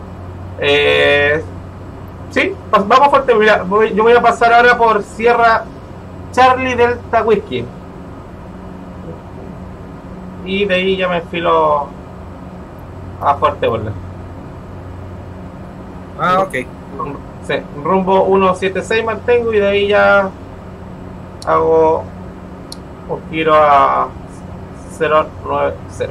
Sí, vamos fuerte. Mira, yo voy a pasar ahora por Sierra Charlie Delta Whiskey. Y de ahí ya me enfilo a Fuerte Bulle. Ah, ok. Sí, rumbo 176 mantengo y de ahí ya hago un giro a 090.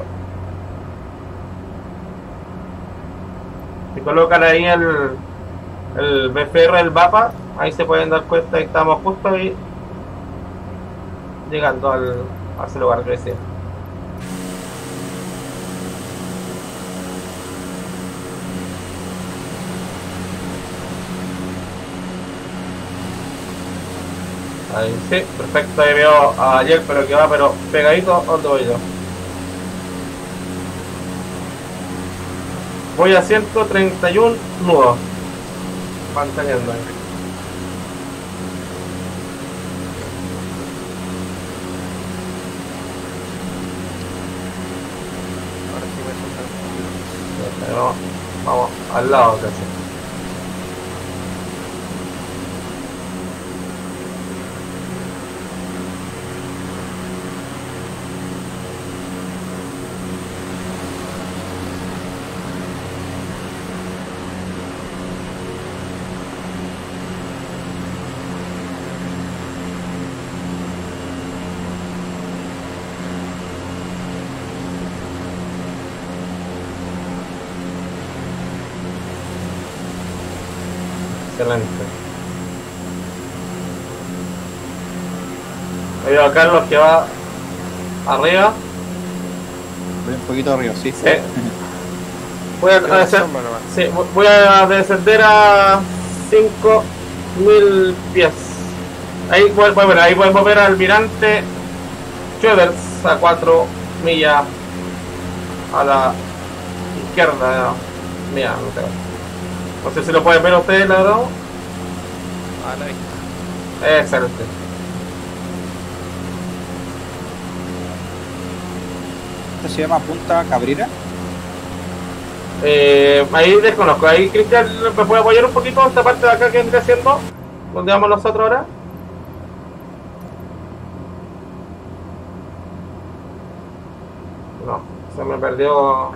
Si colocan ahí el BFR, el mapa, ahí se pueden dar cuenta que estamos justo ahí llegando a ese lugar que decía. Ahí sí, perfecto, ahí veo a ayer, pero que va pegadito donde voy yo. Voy a 131 nudos, manteniendo ahí. Ahora sí voy a soltar un poquito. Vamos al lado casi. Excelente. Veo a Carlos que va arriba. Voy un poquito arriba, sí. Voy a descender a 5000 pies. Ahí podemos ver al almirante Schroeders a 4 millas a la izquierda mía, no sé. No sé si lo pueden ver ustedes, la verdad. A la vista. Excelente. ¿Esto se llama Punta Cabrera? Ahí desconozco. Ahí Cristian me puede apoyar un poquito esta parte de acá que vendría haciendo, donde vamos nosotros ahora. No, se me perdió.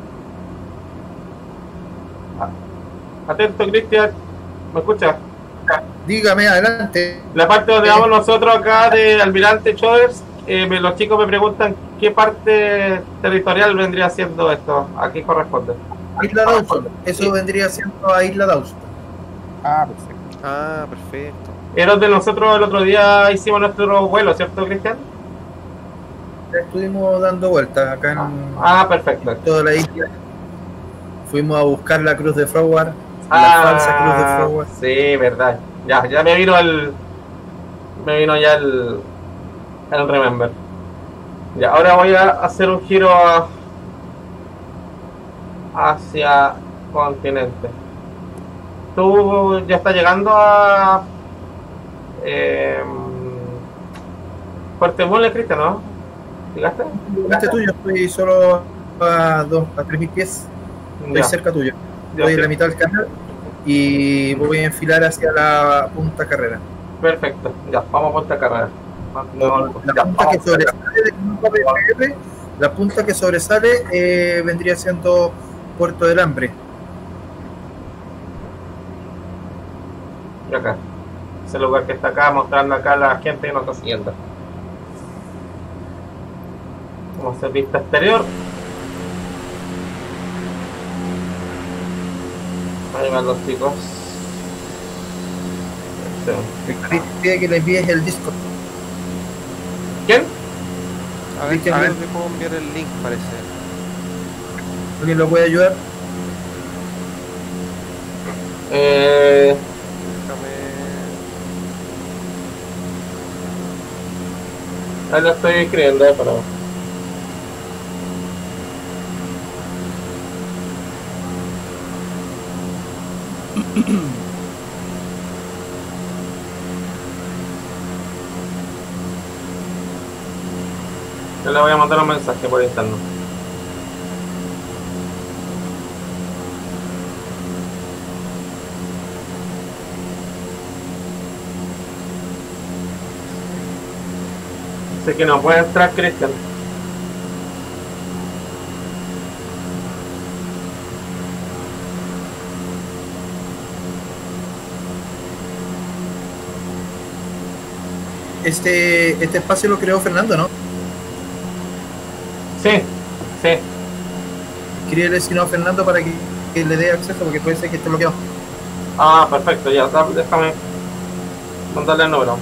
Atento, Cristian. ¿Me escuchas? Dígame, adelante. La parte donde vamos nosotros acá de Almirante Choders, los chicos me preguntan qué parte territorial vendría siendo esto. ¿A qué corresponde? Isla Dawson. Eso vendría siendo a Isla Dawson. Ah, perfecto. Ah, perfecto. Es donde nosotros el otro día hicimos nuestro vuelo, ¿cierto, Cristian? Estuvimos dando vueltas acá en Perfecto. toda la isla. Fuimos a buscar la cruz de Froward, la falsa cruz de Froward. Sí, verdad. Ya me vino ya el remember. Ya, ahora voy a hacer un giro hacia continente. Tú ya estás llegando a Fuerte Mole, Cristian, ¿no? ¿Llegaste? Este tuyo, estoy solo a 3.000 pies. Estoy cerca tuyo. Estoy en la mitad del canal y voy a enfilar hacia la Punta Carrera. Perfecto, ya, vamos a Punta Carrera. La punta que sobresale vendría siendo Puerto del Hambre. Y acá, ese lugar que está acá, mostrando acá a la gente que nos está siguiendo. Vamos a hacer vista exterior. Ahí van los chicos. Pide que le envíes el Discord. ¿Quién? A ver, Sí, a ver, que- me puedo enviar el link, parece. ¿Alguien lo puede ayudar? Déjame. Ahí lo estoy escribiendo, pero... Yo le voy a mandar un mensaje por interno. Sé que no puede entrar Cristian. Este espacio lo creó Fernando, ¿no? Sí, sí. Escríbele si no a Fernando para que le dé acceso, porque puede ser que esté bloqueado. Perfecto, ya, déjame mandarle el número.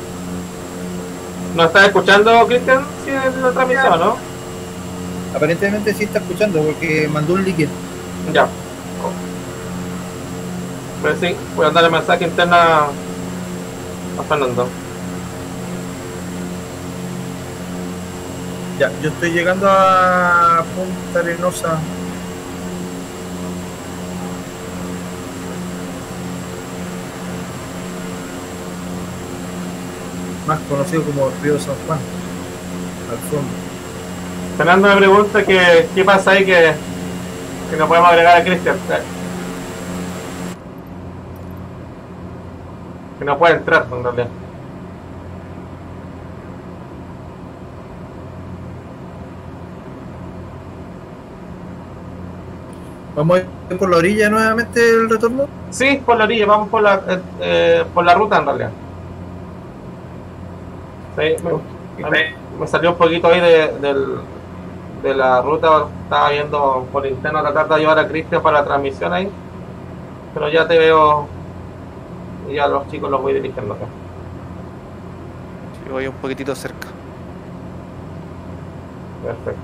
¿Nos estás escuchando, Cristian? Sí, en la transmisión, ¿no? Aparentemente sí está escuchando, porque mandó un líquido. Ya. Pues sí, voy a darle mensaje interno a Fernando. Ya, yo estoy llegando a Punta Arenosa. Más conocido como Río San Juan. Al fondo. Fernando me pregunta que qué pasa ahí que no podemos agregar a Cristian. Que no puede entrar, en realidad. ¿Vamos a ir por la orilla nuevamente el retorno? Sí, por la orilla, vamos por la ruta en realidad. Sí, me salió un poquito ahí de la ruta, estaba viendo por interno tratar de ayudar a Cristian para la transmisión ahí, pero ya te veo y ya los chicos los voy dirigiendo acá. Sí, voy un poquitito cerca. Perfecto.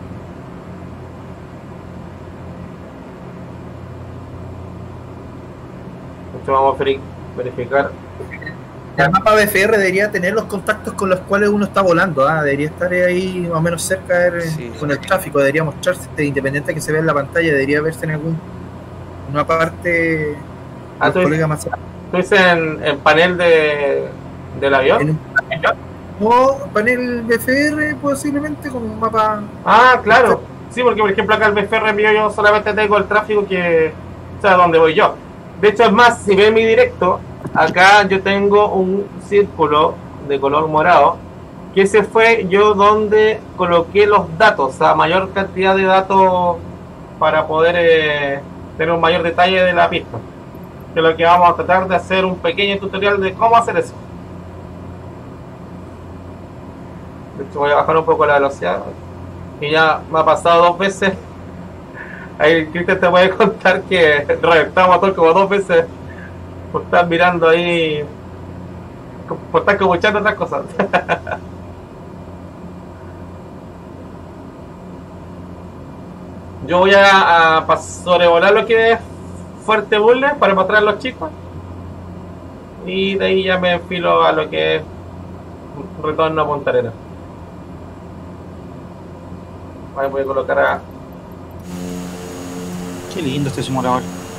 Entonces vamos a verificar. El mapa BFR debería tener los contactos con los cuales uno está volando, debería estar ahí más o menos cerca Sí. con el tráfico, debería mostrarse, independiente de que se vea en la pantalla, debería verse en alguna parte los colegas más cercanos. ¿Tú dices en panel del avión? O panel BFR posiblemente con un mapa. Ah, claro. Sí, porque por ejemplo acá el BFR mío yo solamente tengo el tráfico que, o sea, donde voy yo. De hecho es más, si ven mi directo, acá yo tengo un círculo de color morado, que ese fue yo donde coloqué los datos, o sea, mayor cantidad de datos para poder tener un mayor detalle de la pista. Que es lo que vamos a tratar de hacer un pequeño tutorial de cómo hacer eso. De hecho voy a bajar un poco la velocidad, que ya me ha pasado 2 veces. Ahí Cristian te puede contar que reventamos motor como 2 veces por estar mirando ahí, por estar escuchando otras cosas. Yo voy a sobrevolar lo que es Fuerte Bulnes para mostrar a los chicos, y de ahí ya me enfilo a lo que es retorno a Punta Arenas. Ahí voy a colocar a... Qué lindo este simulador.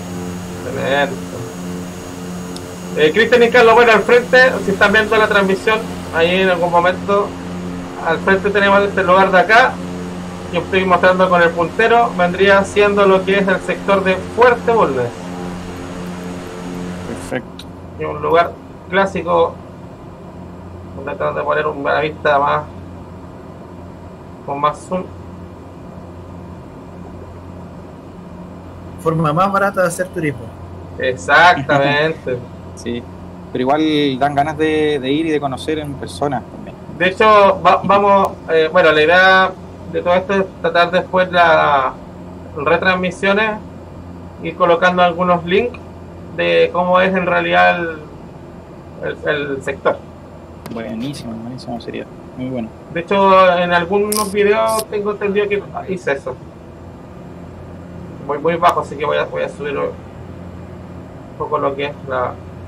Cristian y Carlos, bueno, al frente, si están viendo la transmisión, ahí en algún momento, al frente tenemos este lugar de acá, que estoy mostrando con el puntero, vendría siendo lo que es el sector de Fuerte Bulnes. Perfecto. Es un lugar clásico, donde tratan de poner una vista más, con más zoom. Forma más barata de hacer turismo. Exactamente. Sí, pero igual dan ganas de ir y de conocer en persona también. De hecho, vamos, bueno, la idea de todo esto es tratar después las retransmisiones, ir colocando algunos links de cómo es en realidad el sector. Buenísimo, buenísimo sería. Muy bueno. De hecho, en algunos videos tengo entendido que hice eso. Voy muy bajo, así que voy a subir un poco lo que es la...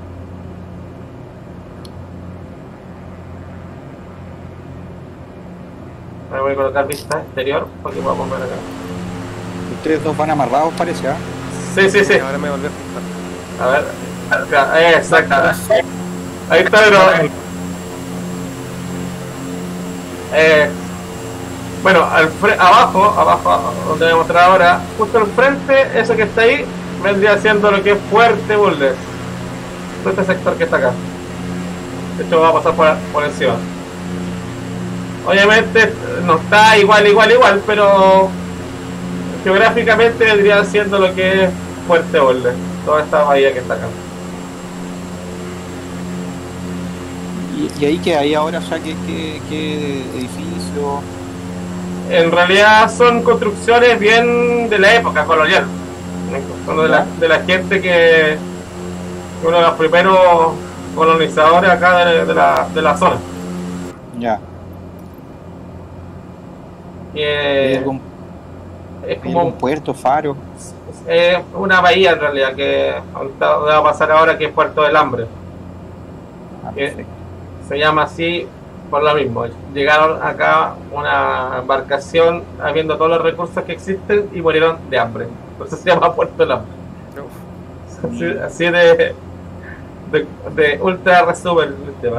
Ahora voy a colocar vista exterior porque podemos ver acá. Ustedes dos van amarrados, parece, ¿ah? Sí, sí, sí. Ahora me volví a juntar. A ver, exacto. Ahí está, pero... bueno, abajo, donde voy a mostrar ahora, justo al frente, eso que está ahí, vendría siendo lo que es Fuerte Bulnes. Todo este sector que está acá. De hecho, va a pasar por encima. Obviamente no está igual, pero geográficamente vendría siendo lo que es Fuerte Bulnes, toda esta bahía que está acá. ¿Y ahí qué hay ahora? O sea, ¿qué edificio? En realidad son construcciones bien de la época colonial. Son de la gente que uno de los primeros colonizadores acá de la zona. Ya. Es como un puerto, faro. Es una bahía en realidad que va a pasar ahora, que es Puerto del Hambre. Se llama así por lo mismo. Llegaron acá una embarcación habiendo todos los recursos que existen y murieron de hambre. Por eso se llama Puerto del Hambre. Así de ultra resumen el tema.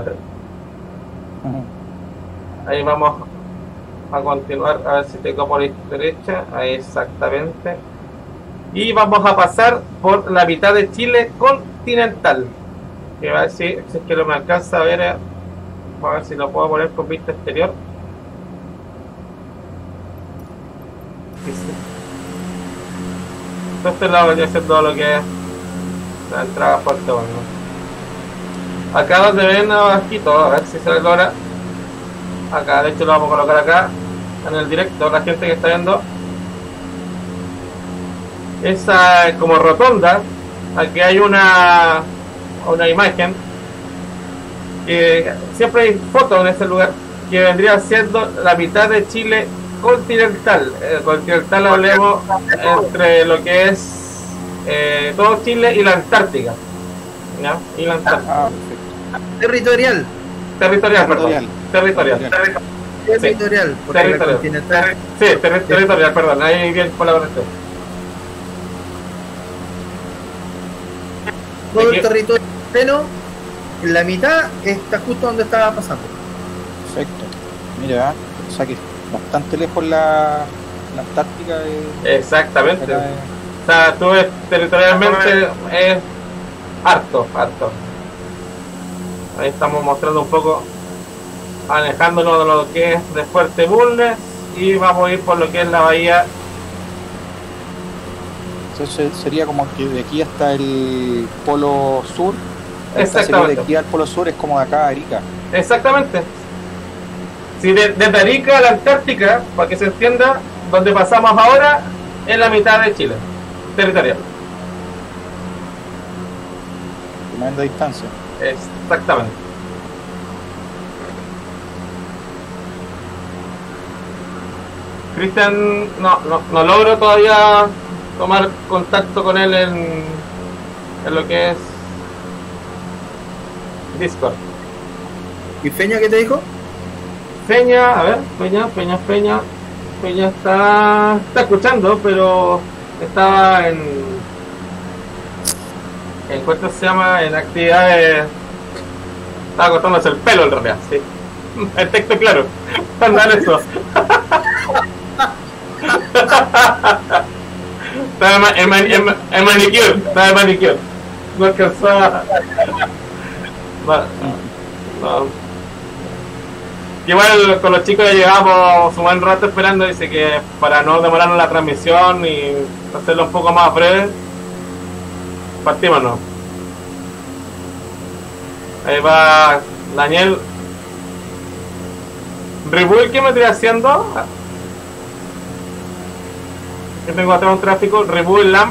Ahí vamos a continuar, a ver si tengo por derecha. Ahí exactamente. Y vamos a pasar por la mitad de Chile continental. Que va a ver si es que lo me alcanza a ver. A ver si lo puedo poner con vista exterior. De este lado vendría siendo lo que es la entrada a Puerto Bulnes. Acá donde ven abajito, a ver si se logra. Acá, de hecho lo vamos a colocar acá en el directo, la gente que está viendo. Esa como rotonda, aquí hay una imagen, que siempre hay fotos en ese lugar, que vendría siendo la mitad de Chile continental. Continental hablemos entre lo que es todo Chile y la Antártica. ¿Ya? Y la Antártica. Territorial. Territorial, perdón. Territorial. Territorial. Sí, territorial, perdón. Ahí bien por la corrección. todo el territorio chileno, en la mitad está justo donde estaba pasando. Perfecto. Mira, o sea que bastante lejos la Antártica. Exactamente. O sea, tú ves territorialmente es harto. Ahí estamos mostrando un poco, alejándonos de lo que es de Fuerte Bulnes, y vamos a ir por lo que es la bahía. Entonces sería como que de aquí hasta el polo sur. Exactamente. De aquí al polo sur es como de acá a Arica. Exactamente. Si desde Arica a la Antártica, para que se entienda, donde pasamos ahora es la mitad de Chile territorial. Tremenda distancia. Exactamente. Cristian, no logro todavía tomar contacto con él en lo que es Discord. ¿Y Feña qué te dijo? Peña, a ver, Peña está escuchando, pero estaba en ¿cuánto se llama? En actividades, estaba cortándose el pelo en realidad, sí. El texto claro, andar eso. Estaba en manicure, no alcanzó a... No. Igual con los chicos ya llevamos un buen rato esperando, dice que para no demorarnos la transmisión y hacerlo un poco más breve, partímonos. Ahí va Daniel. Rebuild, ¿qué me estoy haciendo? Que tengo atrás un tráfico, Rebuild Lamp.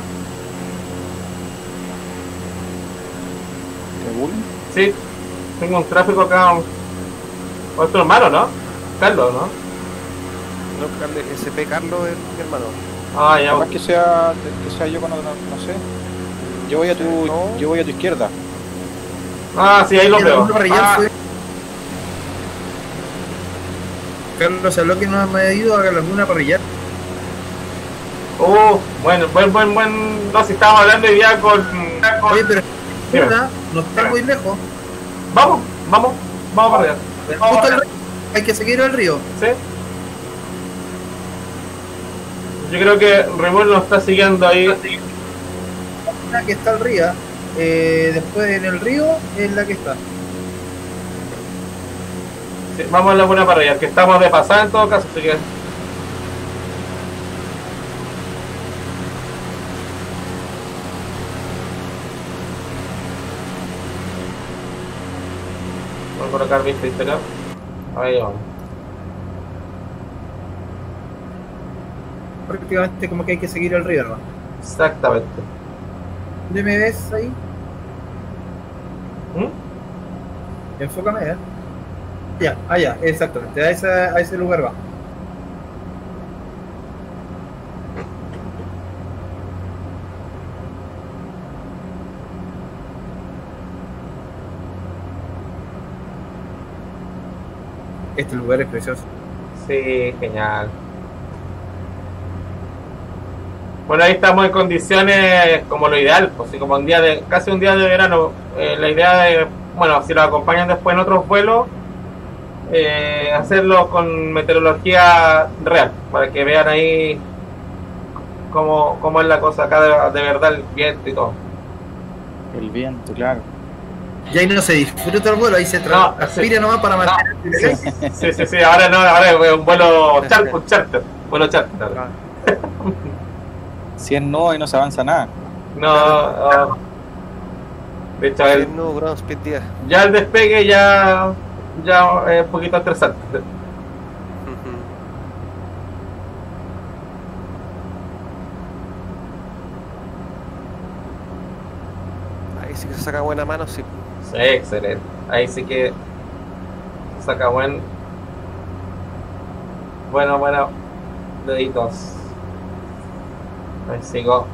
¿Rebuild? Sí, tengo un tráfico acá. Otro hermano, ¿no? Carlos, ¿no? No, Carlos, SP Carlos es mi hermano. Ah, ya. Capaz que sea yo con otro, no sé. Yo voy a tu izquierda. Ah, sí, ahí lo veo. Carlos se habló que no me ha ido a la laguna parrillar. Bueno, buen. No, si estábamos hablando hoy día con. Oye, pero no está muy lejos. Vamos para allá. Justo el río. Hay que seguir el río. Sí. Yo creo que Rebuild nos está siguiendo ahí. La que está el río. Después en el río es la que está. Sí, vamos a la buena parrilla, que estamos de pasada en todo caso, así que. Voy a colocar vista interior. Ahí vamos. Prácticamente como que hay que seguir el río, ¿no? Exactamente. ¿Dónde me ves ahí? ¿Mm? Enfócame, Ya, allá, exactamente, a ese lugar va. Este lugar es precioso. Sí, genial. Bueno, ahí estamos en condiciones como lo ideal, pues, así como casi un día de verano. La idea de, bueno, si lo acompañan después en otros vuelos, hacerlo con meteorología real, para que vean ahí cómo es la cosa acá de verdad, el viento y todo. El viento, claro. Y ahí no se disfruta el vuelo, ahí se aspira nomás para mantener. Sí, ahora es un vuelo charter. Vuelo charter. Si es no y no se avanza nada. No. De hecho, ya el despegue ya es un poquito estresante. Ahí sí que se saca buena mano, sí. Sí, excelente. Ahí sí que se saca bueno, deditos. Ahí sigo.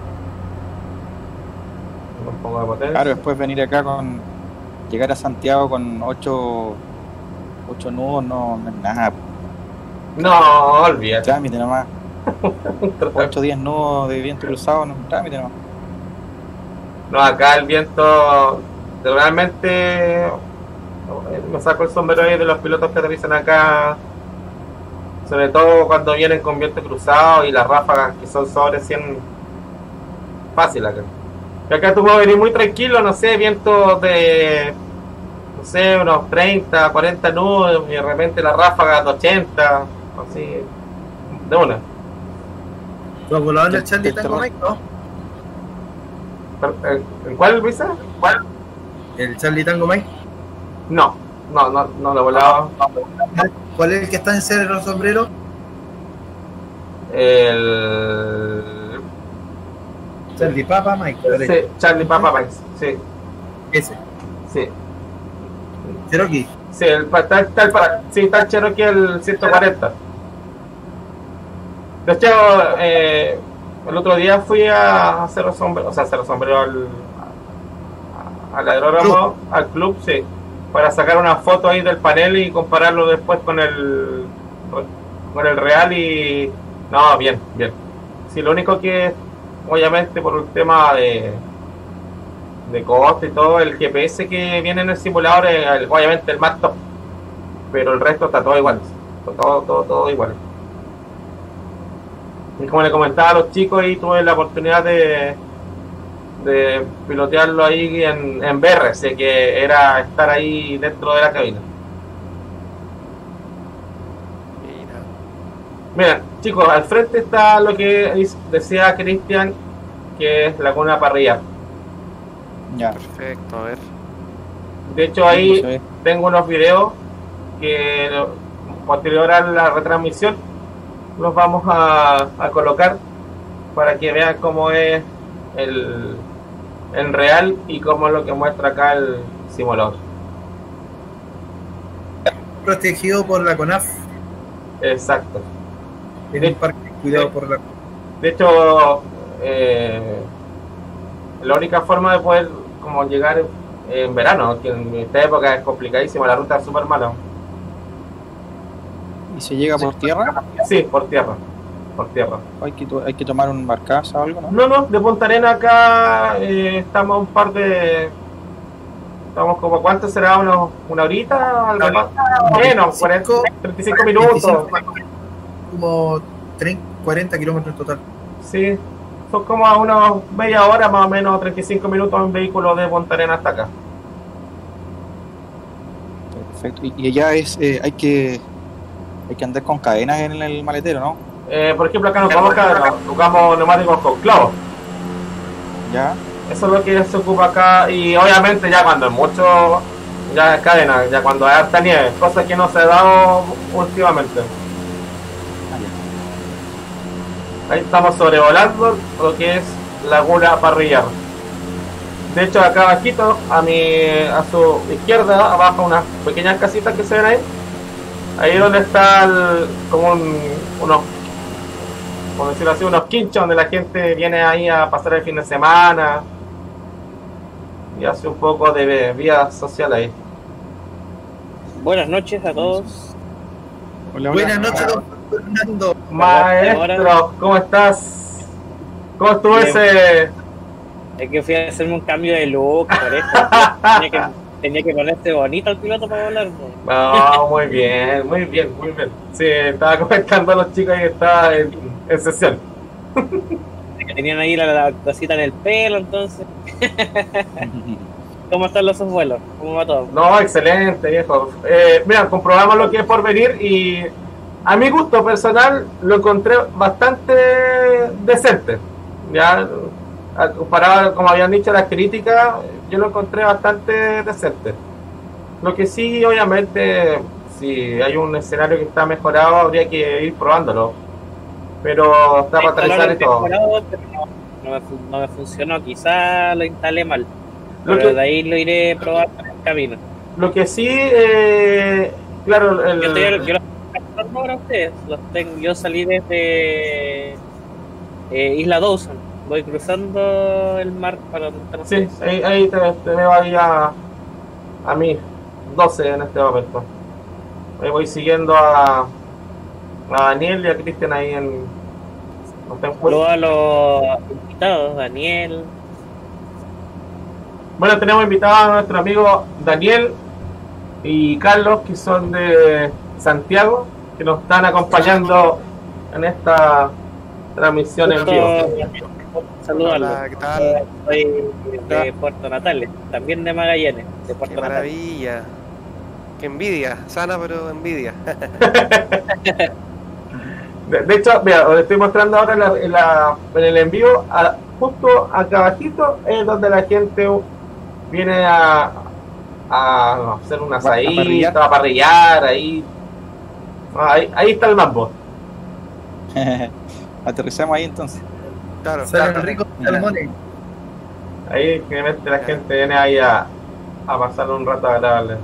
Un poco de potencia. Claro, después venir acá llegar a Santiago con 8 nudos no es nada. No, olvídate. Trámite nomás. 8 o 10 nudos de viento cruzado, no, trámite nomás. No, acá el viento realmente me saco el sombrero ahí de los pilotos que aterrizan acá, sobre todo cuando vienen con viento cruzado y las ráfagas que son sobre 100 fácil acá. Y acá tú puedes venir muy tranquilo, no sé, vientos de, no sé, unos 30, 40 nudos y de repente la ráfaga de 80, así, de una. ¿Los voladores del Charlie Tango Mike, no? ¿En cuál, Luisa? ¿Cuál? ¿El Charlie Tango Mike? No lo volaba. ¿Cuál es el que está en Cerro Sombrero? El Charlie Papa Mike. Sí, Charlie Papa Mike, sí. Ese. Sí. Cherokee. Sí, está el Cherokee el 140. De hecho, el otro día fui a Cerro Sombrero, al aeródromo, al club, sí, para sacar una foto ahí del panel y compararlo después con el real y... No, bien. Sí, lo único que, obviamente, por un tema de coste y todo, el GPS que viene en el simulador es obviamente el más top, pero el resto está todo igual, todo igual. Y como le comentaba a los chicos, y tuve la oportunidad de pilotearlo ahí en VR, sé que era estar ahí dentro de la cabina. Mira, chicos, al frente está lo que decía Cristian, que es Laguna Parrilla. Ya. Perfecto, a ver. De hecho, ahí tengo unos videos que posterior a la retransmisión los vamos a colocar para que vean cómo es en real y cómo es lo que muestra acá el simulador. Protegido por la CONAF. Exacto. Tiene un parque cuidado por la... De hecho, la única forma de poder como llegar en verano, que en esta época es complicadísima, la ruta es súper mala. ¿Y se llega por tierra? Sí, por tierra. ¿Hay que tomar un barcaza o algo, no? No, de Punta Arenas acá estamos estamos como, ¿cuánto será? ¿Una horita? Algo más. Menos, 35 minutos. Como 40 kilómetros en total. Sí, son como a unos media hora más o menos, 35 minutos en vehículo de Punta Arenas hasta acá. Perfecto. Y allá hay que andar con cadenas en el maletero, ¿no? Por ejemplo, acá nos tocamos neumáticos con clavos. Ya. Eso es lo que se ocupa acá. Y obviamente ya cuando es mucho, ya es cadena, ya cuando hay harta nieve, cosa que no se ha dado últimamente. Ahí estamos sobrevolando lo que es Laguna Parrillar. De hecho, acá abajito, a su izquierda, abajo unas pequeñas casitas que se ven ahí. Ahí donde está por decirlo así, unos quinchos donde la gente viene ahí a pasar el fin de semana y hace un poco de vida social ahí. Buenas noches a todos. Hola. Buenas noches, don Fernando. Maestro, ¿cómo estás? ¿Cómo estuvo Bien. ese? Es que fui a hacerme un cambio de look, por eso. tenía que ponerse bonito el piloto para volar. No, muy bien. Sí, estaba comentando a los chicos que estaba en sesión. Que tenían ahí la cosita en el pelo, entonces. ¿Cómo están los vuelos? ¿Cómo va todo? No, excelente, viejo. Mira, comprobamos lo que es por venir y a mi gusto personal lo encontré bastante decente. Ya, comparado, como habían dicho las críticas, yo lo encontré bastante decente. Lo que sí, obviamente, si hay un escenario que está mejorado, habría que ir probándolo. Pero está para aterrizar y todo. No me funcionó, quizá lo instalé mal. Lo Pero que- de ahí lo iré probando en el camino. Lo que sí, claro, Yo los tengo para ustedes. Yo salí desde Isla Dawson. Voy cruzando el mar para donde están sí, ustedes. ahí te veo ahí a mí, 12 en este momento. Ahí voy siguiendo a Daniel y a Cristian ahí en Saludos a los invitados, Daniel. Bueno, tenemos invitados a nuestro amigo Daniel y Carlos, que son de Santiago, que nos están acompañando en esta transmisión en vivo. Saludos. Hola, ¿qué tal? Soy de Puerto Natales, también de Magallanes, de Puerto Qué Natales. maravilla. Qué envidia, sana pero envidia. De hecho, mira, lo estoy mostrando ahora en el envío, justo acá abajito es donde la gente viene a hacer un asadito, a parrillar, ahí está el mambo. Aterrizamos ahí entonces. Claro, Salen ricos salmones. Ahí generalmente la gente viene ahí a pasar un rato agradable.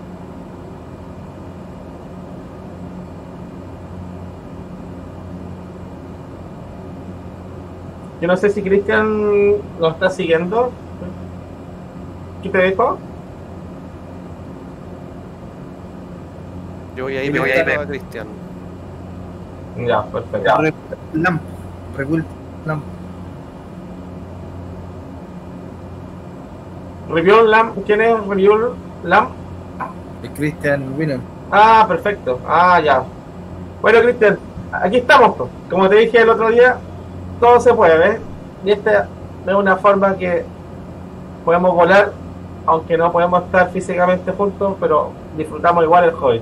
Yo no sé si Cristian lo está siguiendo. ¿Qué te dijo? yo voy a ir a Cristian. Ya, perfecto. Lamp. Revuelto. Lamp. Review Lamp, ¿quién es Review Lamp? El Christian Winner. Ah, perfecto. Ah, ya. Bueno, Cristian, aquí estamos, pues. Como te dije el otro día, todo se puede, ¿ves? Y esta es una forma que podemos volar, aunque no podemos estar físicamente juntos, pero disfrutamos igual el hobby.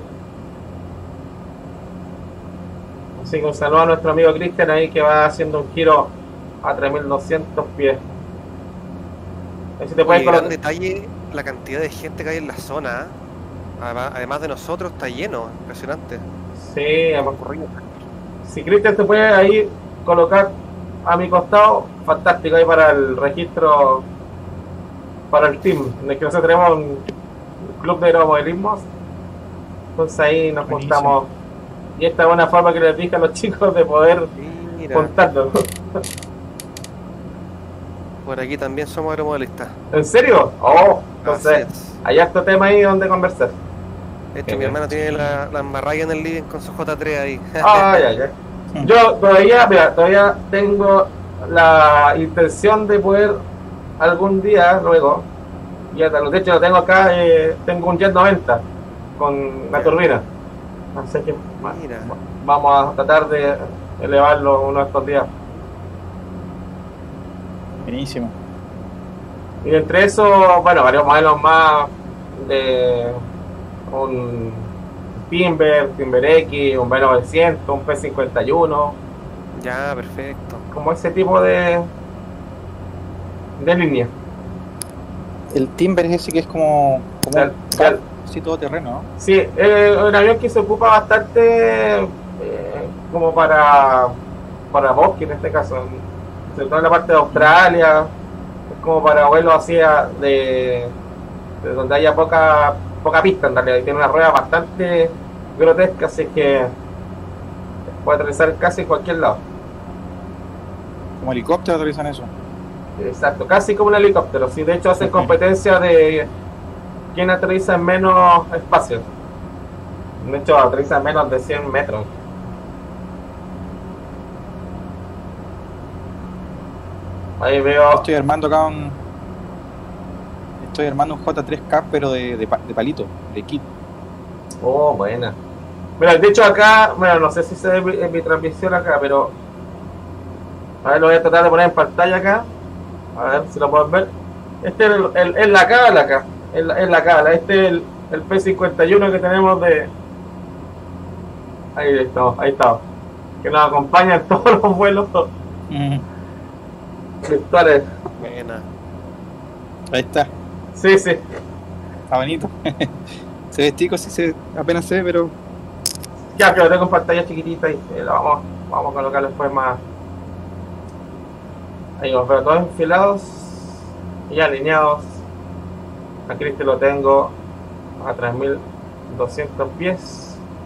Así que un saludo a nuestro amigo Cristian ahí que va haciendo un giro a 3200 pies. Ahí si te puedes Gran colocar. detalle, la cantidad de gente que hay en la zona. Además de nosotros, está lleno, impresionante. Sí, si Cristian te puede ahí colocar a mi costado, fantástico ahí para el registro, para el team, en el que nosotros tenemos un club de aeromodelismo. Entonces ahí nos juntamos. Y esta es una forma que les dije a los chicos de poder Mira, juntarnos. por aquí también somos aeromodelistas. ¿En serio? Oh, Así entonces es. hay harto tema ahí donde conversar. De hecho, mi hermano tiene la embarrada en el living con su J3 ahí. Ay, ay, ay. Yo todavía tengo la intención de poder algún día, luego, de hecho lo tengo acá, tengo un Jet 90 con la turbina. Así que Mira. vamos a tratar de elevarlo uno de estos días. Buenísimo. Y entre eso, bueno, varios modelos más de un Timber X, un B900, un P51, Ya, perfecto. como ese tipo de línea. El Timber es ese que es como Del- del- sí, todo terreno, ¿no? Sí, es un avión que se ocupa bastante como para bosque en este caso, sobre todo en la parte de Australia, es como para vuelos así de donde haya poca pista en realidad, y tiene una rueda bastante grotesca, así que puede aterrizar casi en cualquier lado. Como helicóptero aterrizan eso. Exacto, casi como un helicóptero, sí, de hecho hacen competencia de quién aterriza en menos espacio. De hecho aterriza en menos de 100 metros. Ahí veo. Estoy armando acá un J3K, pero de palito, de kit. Oh, buena. Mira, de hecho acá, bueno, no sé si se ve en mi transmisión acá, pero a ver, lo voy a tratar de poner en pantalla acá. A ver si lo pueden ver. Este es la cábala acá. Es la cábala. Este es el P51 que tenemos de. Ahí está. Que nos acompaña en todos los vuelos virtuales. Buena. Ahí está, Sí. está bonito. Se ve chico, apenas se ve, pero Ya, que lo tengo en pantalla chiquitita y la vamos a colocar después más. Ahí los veo todos enfilados y alineados. A Cristi lo tengo a 3200 pies.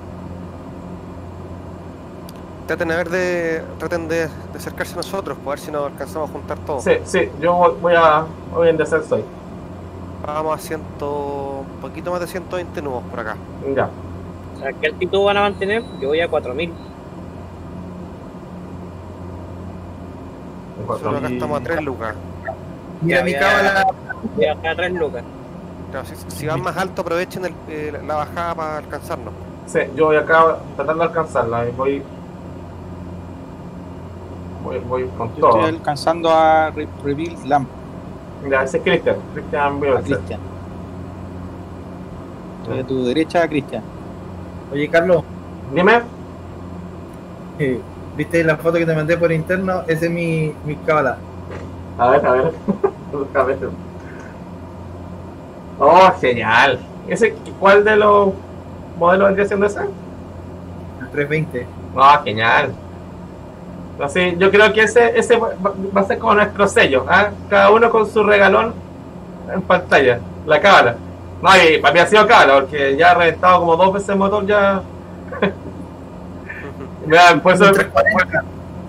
Traten de acercarse a nosotros, para ver si nos alcanzamos a juntar todos. Sí, yo voy a en descenso hoy. Vamos a un poquito más de 120 nudos por acá. Ya. O sea, ¿qué altitud van a mantener? Yo voy a 4000. Nosotros acá estamos a 3 lucas. Mira Ya, mi ya. cábala Voy a bajar 3 lucas. Claro, si van más alto, aprovechen la bajada para alcanzarnos. Sí, yo voy acá tratando de alcanzarla y voy con Yo todo. estoy alcanzando a Rebuild Lamp. Mira, ese es Cristian A Bielsa. Cristian. Estoy a tu derecha, Cristian. Oye, Carlos, Dime. ¿viste la foto que te mandé por interno? Ese es mi cábala. A ver. A ver. Oh, genial. ¿Cuál de los modelos vendría siendo ese? El 320. Oh, genial. Así, yo creo que ese va a ser como nuestro sello, ¿ah? Cada uno con su regalón en pantalla, la cábala. No, y para mí ha sido cábala, porque ya ha reventado como 2 veces el motor ya. Mira, por eso, Un 340.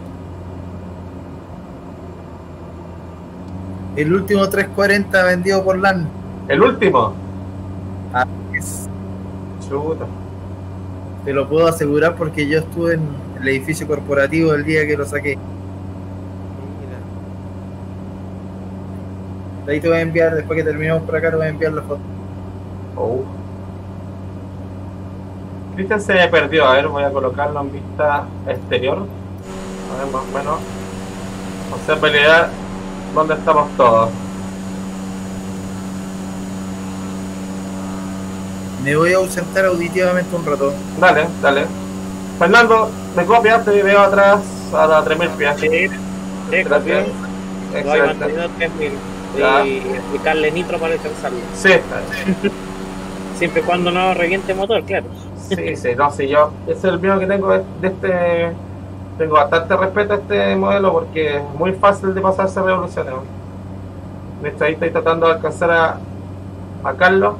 El último 340 vendido por LAN. el último. Ah, es- Chuta. Te lo puedo asegurar porque yo estuve en el edificio corporativo el día que lo saqué. Mira. De ahí te voy a enviar, después que terminemos por acá, te voy a enviar la foto. Oh. Cristian se perdió, a ver, voy a colocarlo en vista exterior. A ver, más o menos. Observabilidad, ¿dónde estamos todos? Me voy a ausentar auditivamente un rato. Dale. Fernando, me copias, te veo atrás a la 3000 pies. Sí, Gracias. Lo he Excelente. mantenido 3000. Ya. Y explicarle nitro para alcanzarlo. Sí, Siempre y cuando no reviente motor, claro. sí, no, sí, yo, ese es el mío que tengo de este. Tengo bastante respeto a este modelo porque es muy fácil de pasarse revoluciones. De hecho, ahí estoy tratando de alcanzar a Carlos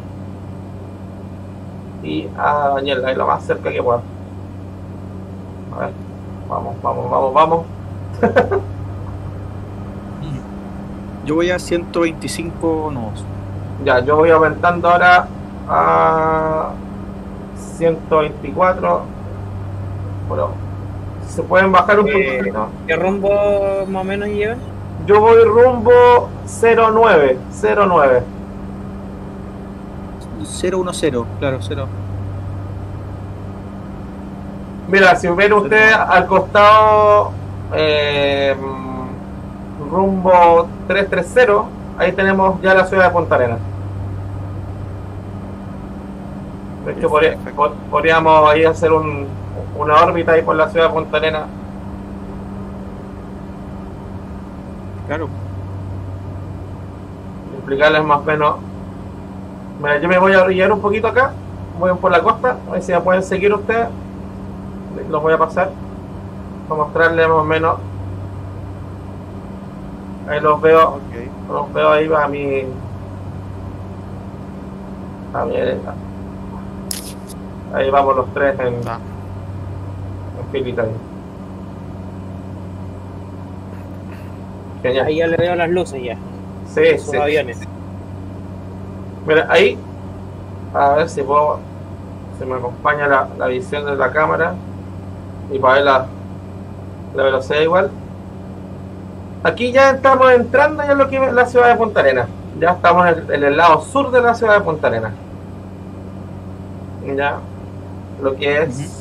y a Daniel, ahí lo más cerca que pueda. A ver, vamos. Yo voy a 125 nodos. Ya, yo voy aumentando ahora a 124. Bueno, se pueden bajar un poquito. ¿Qué rumbo más o menos llevan? Yo voy rumbo 09. 010, claro, 0. Mira, si ven ustedes al costado rumbo 330, ahí tenemos ya la ciudad de Punta Arenas. De hecho, podríamos ahí hacer una órbita ahí por la ciudad de Punta Arenas. Claro. Explicarles más o menos. Mira, yo me voy a orillar un poquito acá, voy por la costa, a ver si me pueden seguir ustedes. Los voy a pasar para mostrarles más o menos. Ahí los veo, Ok. los veo ahí a mi derecha. Ahí vamos los tres en Ah, filita ahí. Genial. Ahí ya le veo las luces ya. Sí, Sus sí. aviones. Mira, ahí, a ver si puedo, se me acompaña la visión de la cámara y para ver la velocidad igual. Aquí ya estamos entrando ya en lo que es la ciudad de Punta Arenas. Ya estamos en el lado sur de la ciudad de Punta Arenas. Ya, lo que es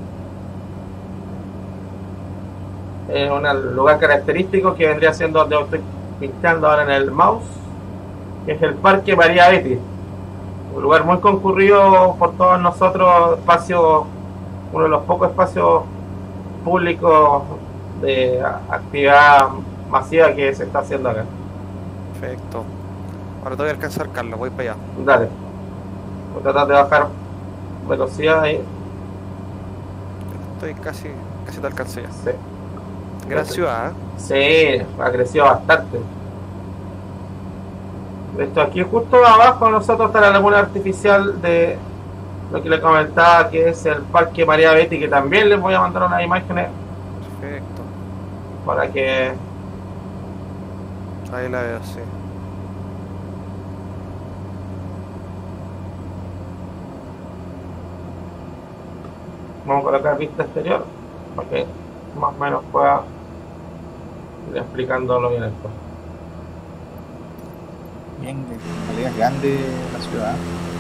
un lugar característico que vendría siendo donde estoy pinchando ahora en el mouse, que es el Parque María Betty, un lugar muy concurrido por todos nosotros, espacio, uno de los pocos espacios públicos de actividad masiva que se está haciendo acá. perfecto. Ahora te voy a alcanzar, Carlos, voy para allá. Dale, voy a tratar de bajar velocidad ahí. Estoy casi te alcancé ya. Sí, Gran ciudad, ¿eh? sí, ha crecido bastante. De hecho, aquí justo abajo de nosotros está la laguna artificial de lo que le comentaba, que es el Parque María Betty, que también les voy a mandar unas imágenes Perfecto. para que Ahí la veo, sí. vamos a colocar vista exterior para que más o menos pueda ir explicándolo bien esto. Bien, en realidad es grande la ciudad.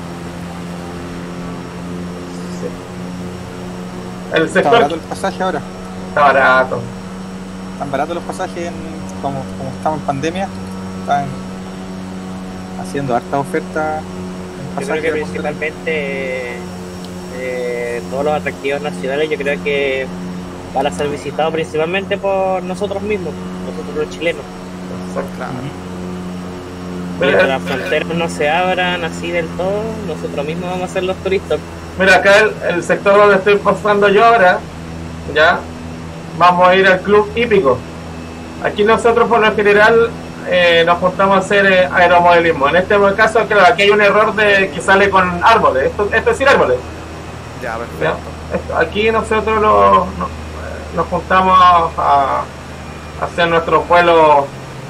Sí. El sector... ¿Está barato el pasaje ahora? Está barato. ¿Están baratos los pasajes como estamos en pandemia? Están haciendo harta oferta. Yo creo que principalmente todos los atractivos nacionales, yo creo que van a ser visitados principalmente por nosotros mismos, nosotros los chilenos. Claro. Mientras las fronteras no se abran así del todo, nosotros mismos vamos a ser los turistas. Mira, acá el sector donde estoy pasando yo ahora, ya, vamos a ir al club hípico. Aquí nosotros por lo general nos juntamos a hacer aeromodelismo. En este caso, claro, aquí hay un error de que sale con árboles. Esto es sin árboles. Ya, perfecto. ¿Ya? Aquí nosotros nos juntamos a hacer nuestros vuelos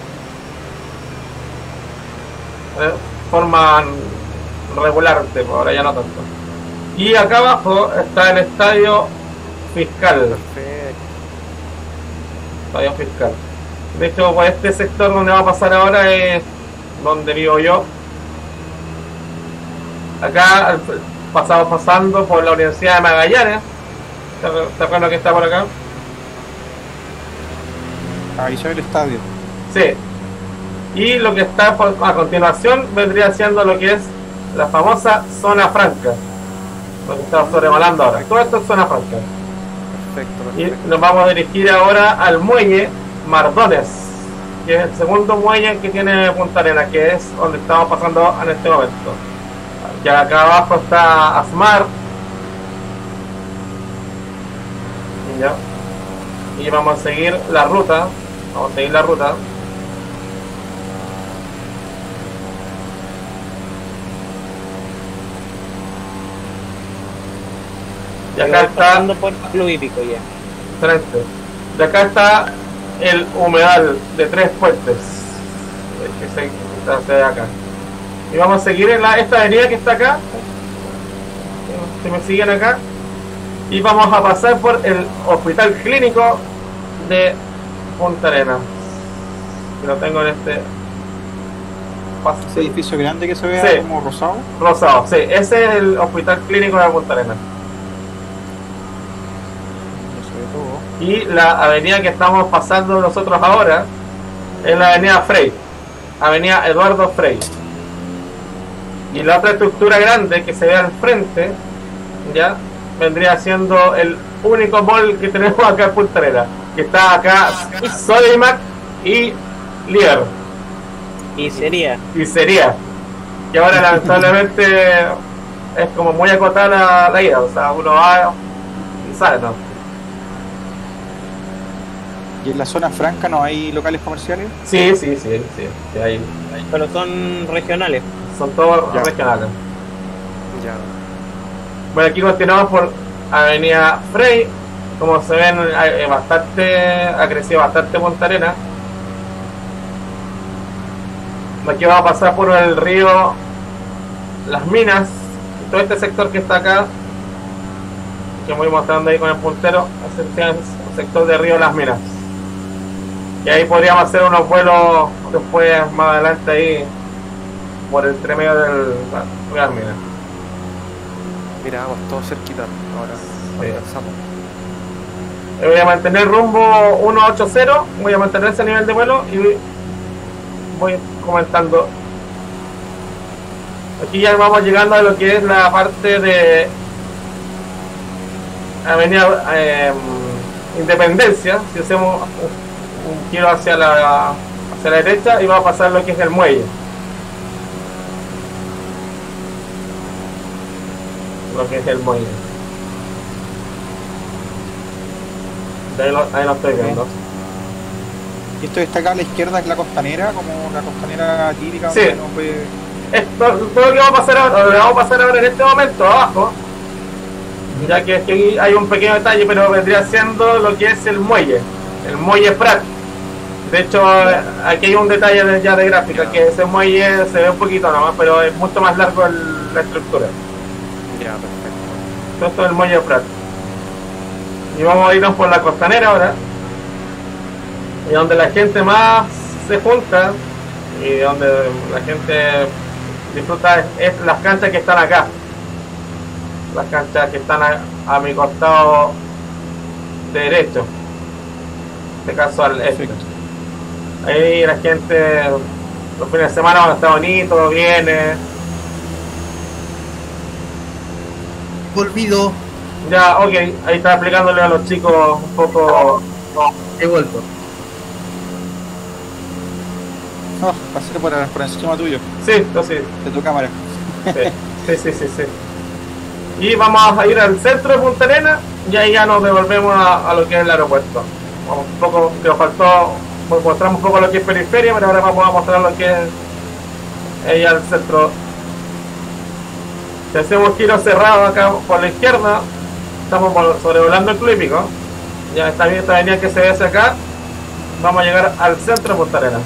de forma regular, ahora ya no tanto. Y acá abajo está el estadio fiscal. Perfecto. Estadio fiscal. De hecho, pues este sector donde va a pasar ahora es donde vivo yo. Acá pasando por la Universidad de Magallanes. ¿Te acuerdas que está por acá? Ahí se ve el estadio. Sí. Y lo que está a continuación vendría siendo lo que es la famosa zona franca. Lo que está sobrevolando ahora. Todo esto es zona franca. Perfecto. Y nos vamos a dirigir ahora al muelle Mardones, que es el segundo muelle que tiene Punta Arenas, que es donde estamos pasando en este momento. Ya acá abajo está Asmar. ¿Ya? Y vamos a seguir la ruta. Y acá está pasando por Club Hípico ya. Excelente. De acá está el humedal de Tres Puentes, que se ve acá. Y vamos a seguir en esta avenida que está acá. Si me siguen acá. Y vamos a pasar por el Hospital Clínico de Punta Arenas. Que lo tengo en este paso. Ese edificio grande que se ve Sí. como rosado. Rosado, sí. Ese es el Hospital Clínico de Punta Arenas. Y la avenida que estamos pasando nosotros ahora es la avenida Frey, avenida Eduardo Frey. Y la otra estructura grande que se ve al frente, ya, vendría siendo el único mall que tenemos acá en Punta Arenas, que está acá Sodimac y Lier. Y sería. Y ahora lamentablemente es como muy acotada la ida, o sea, uno va y sale, ¿no? ¿Y en la zona franca no hay locales comerciales? Sí, hay. Pero son regionales. Son todos Ya. regionales. Ya. Bueno, aquí continuamos por avenida Frey. Como se ven, ha crecido bastante Punta Arenas. Aquí vamos a pasar por el río Las Minas. Todo este sector que está acá, que voy mostrando ahí con el puntero, es el sector de río Las Minas. Y ahí podríamos hacer unos vuelos después, más adelante ahí, por el entremedio del río Las Minas. Mira, vamos todos cerquita. Ahora Sí. avanzamos. Voy a mantener rumbo 180, voy a mantener ese nivel de vuelo y voy comentando. Aquí ya vamos llegando a lo que es la parte de avenida Independencia. Si hacemos un giro hacia la derecha y va a pasar lo que es el muelle. Lo que es el muelle. Ahí lo estoy viendo. Y esto está acá a la izquierda, es la costanera, como la costanera típica. Sí. Donde uno puede... Todo lo que vamos a pasar ahora, lo que vamos a pasar ahora en este momento abajo, ya que aquí hay un pequeño detalle, pero vendría siendo lo que es el muelle Prat. De hecho, aquí hay un detalle ya de gráfica, que ese muelle se ve un poquito nomás, pero es mucho más largo la estructura. Ya, perfecto. Todo esto es el muelle Prat. Y vamos a irnos por la costanera ahora, y donde la gente más se junta, y donde la gente disfruta es las canchas que están acá, las canchas que están a mi costado derecho, en este caso al este. Ahí la gente los fines de semana cuando está bonito viene. Olvido. Ya, ok, ahí está explicándole a los chicos un poco. He vuelto. No, pasé por encima tuyo, Sí, sí. de tu cámara. Sí. Y vamos a ir al centro de Punta Arenas y ahí ya nos devolvemos a lo que es el aeropuerto. Un poco que nos faltó, mostramos un poco lo que es periferia, pero ahora vamos a mostrar lo que es ahí al centro. Si hacemos giro cerrado acá por la izquierda, estamos sobrevolando el Club Hípico. Ya está bien esta avenida que se ve hacia acá. Vamos a llegar al centro de Punta Arenas.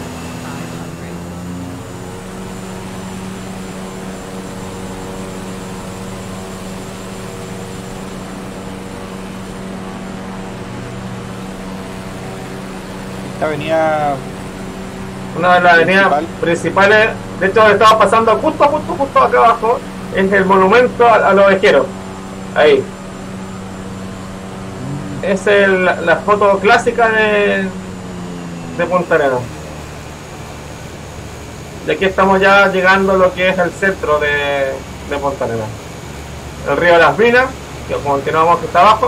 Esta avenida, Una de las avenidas principales, de hecho estaba pasando justo acá abajo, es el monumento a los ovejeros. Ahí. Es la foto clásica de Punta Arenas. Y aquí estamos ya llegando a lo que es el centro de Punta Arenas. El río de las Minas, que continuamos que está abajo.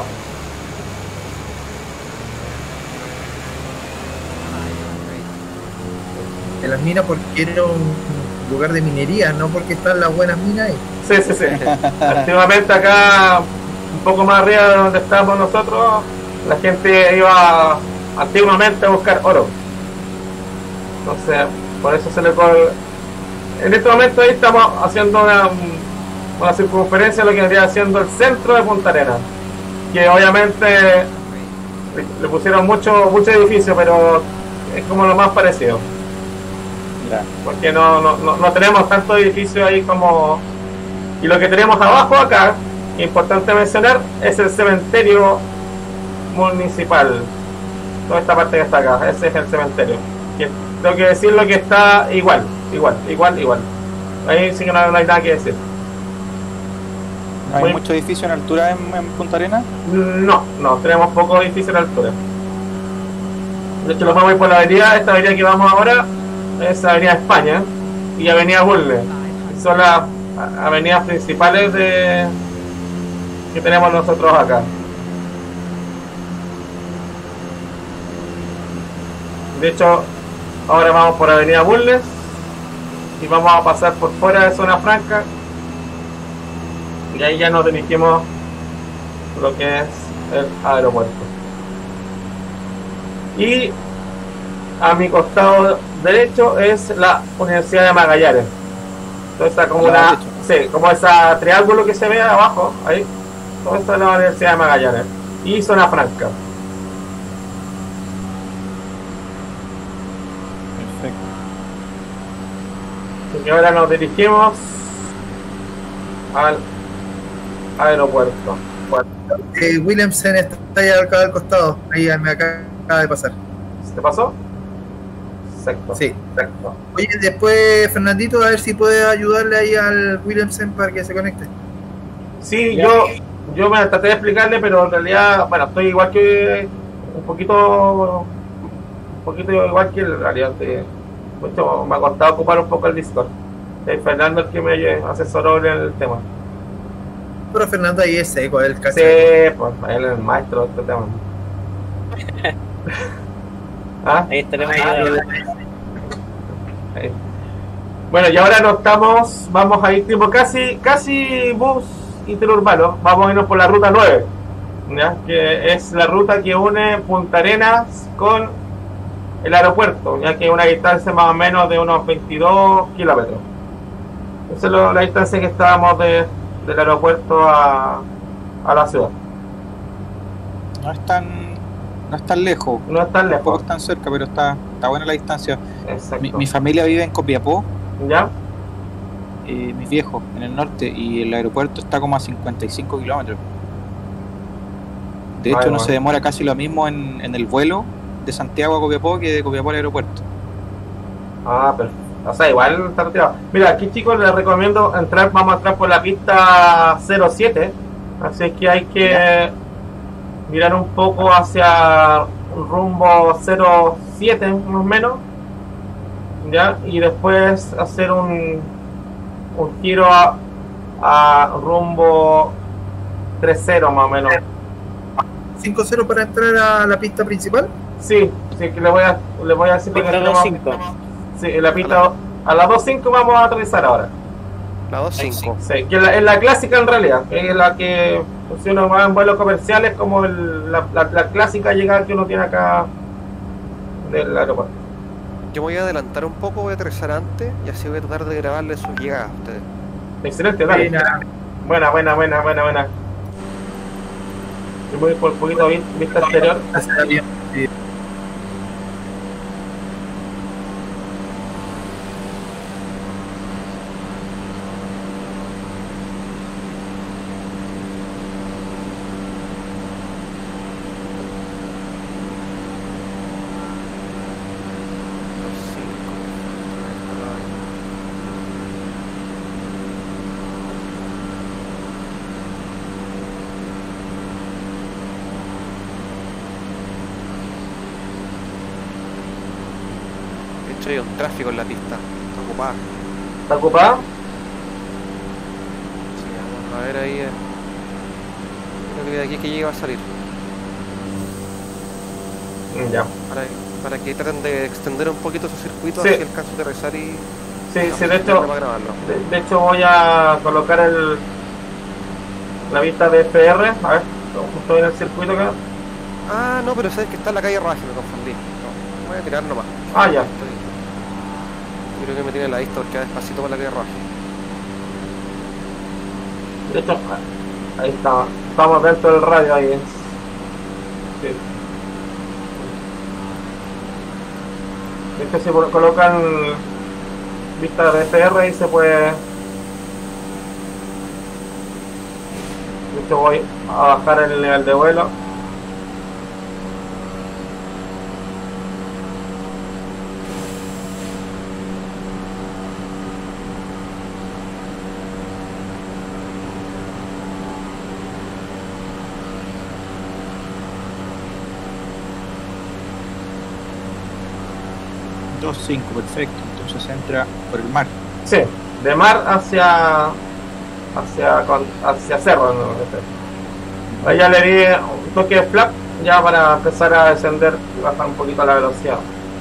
En las minas porque era un lugar de minería, no porque están las buenas minas ahí. Sí. Activamente acá, un poco más arriba de donde estamos nosotros, la gente iba antiguamente a buscar oro. Entonces, por eso se le coge. En este momento ahí estamos haciendo una circunferencia de lo que vendría siendo el centro de Punta Arenas, que obviamente le pusieron mucho edificio, pero es como lo más parecido. Porque no tenemos tantos edificios ahí como. Y lo que tenemos abajo acá, importante mencionar, es el cementerio municipal. Toda esta parte que está acá, ese es el cementerio. Que tengo que decirlo que está igual. Ahí sí que no hay nada que decir. ¿no hay mucho edificio en altura en Punta Arenas? No, tenemos pocos edificios en altura. De hecho, nos vamos a ir por la avenida, esta avenida que vamos ahora es Avenida España y Avenida Bulnes. Son las avenidas principales que tenemos nosotros acá. De hecho, ahora vamos por Avenida Bulnes y vamos a pasar por fuera de Zona Franca y ahí ya nos dirigimos lo que es el aeropuerto. Y a mi costado derecho es la Universidad de Magallanes. Entonces está como como ese triángulo que se ve abajo, ahí. Todo esto es la Universidad de Magallanes. Y Zona Franca. Perfecto. Y ahora nos dirigimos al aeropuerto. Williamson está ahí acá al costado, ahí me acaba de pasar. ¿Se pasó? Exacto. Sí, exacto. Oye, después Fernandito, a ver si puede ayudarle ahí al Williamson para que se conecte. Sí, yo me traté de explicarle, pero en realidad, bueno, estoy igual que un poquito igual que él, en realidad. Mucho me ha costado ocupar un poco el Discord. Fernando es el que me asesoró en el tema. Pero Fernando ahí es seco, él casi. Sí, pues él es el maestro de este tema. ¿Ah? Ahí tenemos Ahí. Bueno, y ahora vamos a ir tipo casi bus interurbano, vamos a irnos por la ruta 9, ¿ya? Que es la ruta que une Punta Arenas con el aeropuerto, ya que es una distancia más o menos de unos 22 kilómetros. Esa es la distancia que estábamos del aeropuerto a la ciudad. No es tan lejos. No es tan lejos. Tampoco es tan cerca, pero está buena la distancia. Exacto. Mi familia vive en Copiapó, ¿Ya? mis viejos, en el norte, y el aeropuerto está como a 55 kilómetros. De hecho, se demora casi lo mismo en el vuelo de Santiago a Copiapó que de Copiapó al aeropuerto. Ah, perfecto. O sea, igual está retirado. Mira, aquí chicos les recomiendo entrar, vamos a entrar por la pista 07. Así que hay que mirar un poco hacia rumbo 07 más o menos. ¿Ya? Y después hacer un giro a rumbo 30 más o menos. 5-0 para entrar a la pista principal. Sí, sí, que le voy a decir que Pista entremos- 2.5. Sí, en la pista a las 2.5 vamos a aterrizar ahora. La 2.5. Sí, que es la clásica en realidad, es la que si uno va en vuelos comerciales como la clásica llegada que uno tiene acá del aeropuerto. Yo me voy a adelantar un poco, voy a aterrizar antes y así voy a tratar de grabarle sus llegadas a ustedes. Excelente, dale. Buena. Yo voy por un poquito vista exterior. Hacia bien. Sí. De hecho hay un tráfico en la pista, está ocupada. ¿Está ocupada? Sí, vamos a ver ahí. Creo que de aquí que llega va a salir. Ya. Para que traten de extender un poquito su circuito, Sí. así alcanzo a aterrizar y. Sí, de hecho, para grabarlo. de hecho voy a colocar la vista de FR, a ver, justo en el circuito acá. Ah, no, pero sabes que está en la calle Raje, me confundí. No, voy a tirar nomás. Ah, ya. Yo creo que me tiene la vista porque va despacito por la calle Raje. De hecho, ahí está, estamos dentro del radio ahí. Sí. De hecho, si colocan vista de FR y se puede. De hecho, voy a bajar el nivel de vuelo. Dos cinco, perfecto. Entonces entra por el mar. Sí, de mar hacia cerro. ¿No? Ahí ya le di un toque de flap ya para empezar a descender y bajar un poquito la velocidad.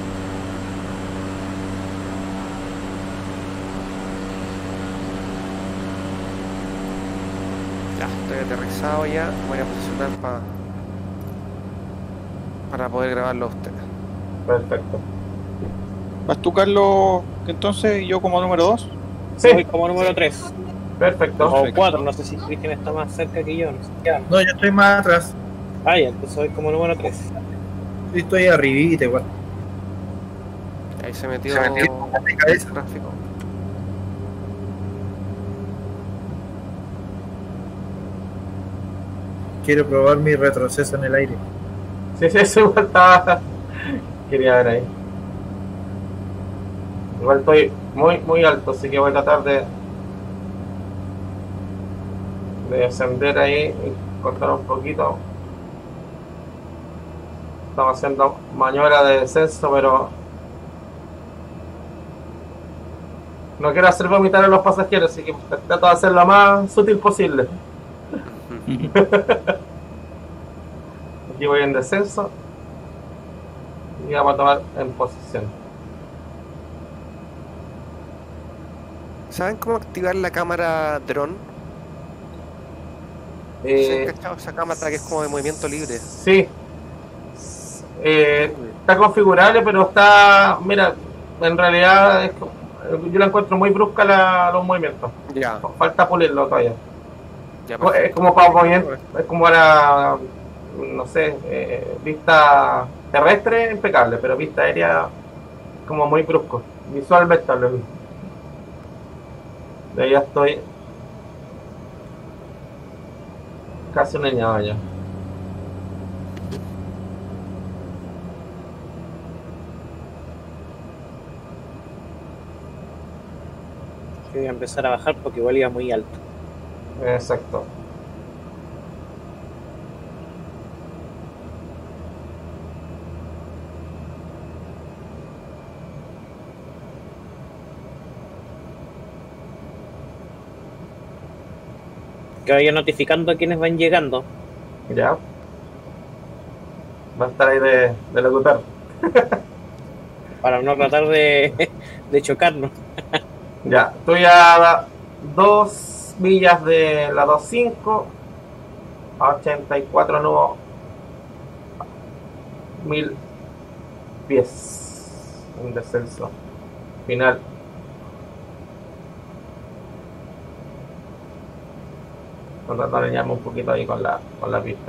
Ya, estoy aterrizado ya. Voy a posicionar para poder grabarlo a ustedes. Perfecto. ¿Vas tú, Carlos, entonces, y yo como número 2? Sí, Voy como número 3. perfecto. O 4, no sé si Cristian está más cerca que yo. No sé qué. No, yo estoy más atrás. Ah, ya, entonces voy como número 3. Yo estoy arribita igual. Ahí se metió de cabeza. el tráfico. Quiero probar mi retroceso en el aire. Sí, eso igual estaba. Quería ver ahí. Igual estoy muy alto, así que voy a tratar de descender ahí y cortar un poquito. Estamos haciendo maniobra de descenso, pero no quiero hacer vomitar a los pasajeros, así que trato de hacer lo más sutil posible. Aquí voy en descenso y vamos a tomar en posición. ¿Saben cómo activar la cámara dron? ¿Se han cachado esa cámara que es como de movimiento libre? Sí. Está configurable, pero está. Mira, en realidad yo la encuentro muy brusca los movimientos. Ya, Falta pulirlo todavía. ya Es perfecto. como para movimiento, es como para, no sé, vista terrestre impecable, pero vista aérea como muy brusco. Visualmente hablando. De ahí ya estoy casi uniñado ya. que voy a empezar a bajar porque igual iba muy alto. Exacto. Que vaya notificando a quienes van llegando. Ya. Va a estar ahí de locutor. Para no tratar de chocarnos. Ya, estoy a 2 millas de la 25 a 84 nudos, 1000 pies. Un descenso final. Vamos a tratar de alinearme un poquito ahí con la pista.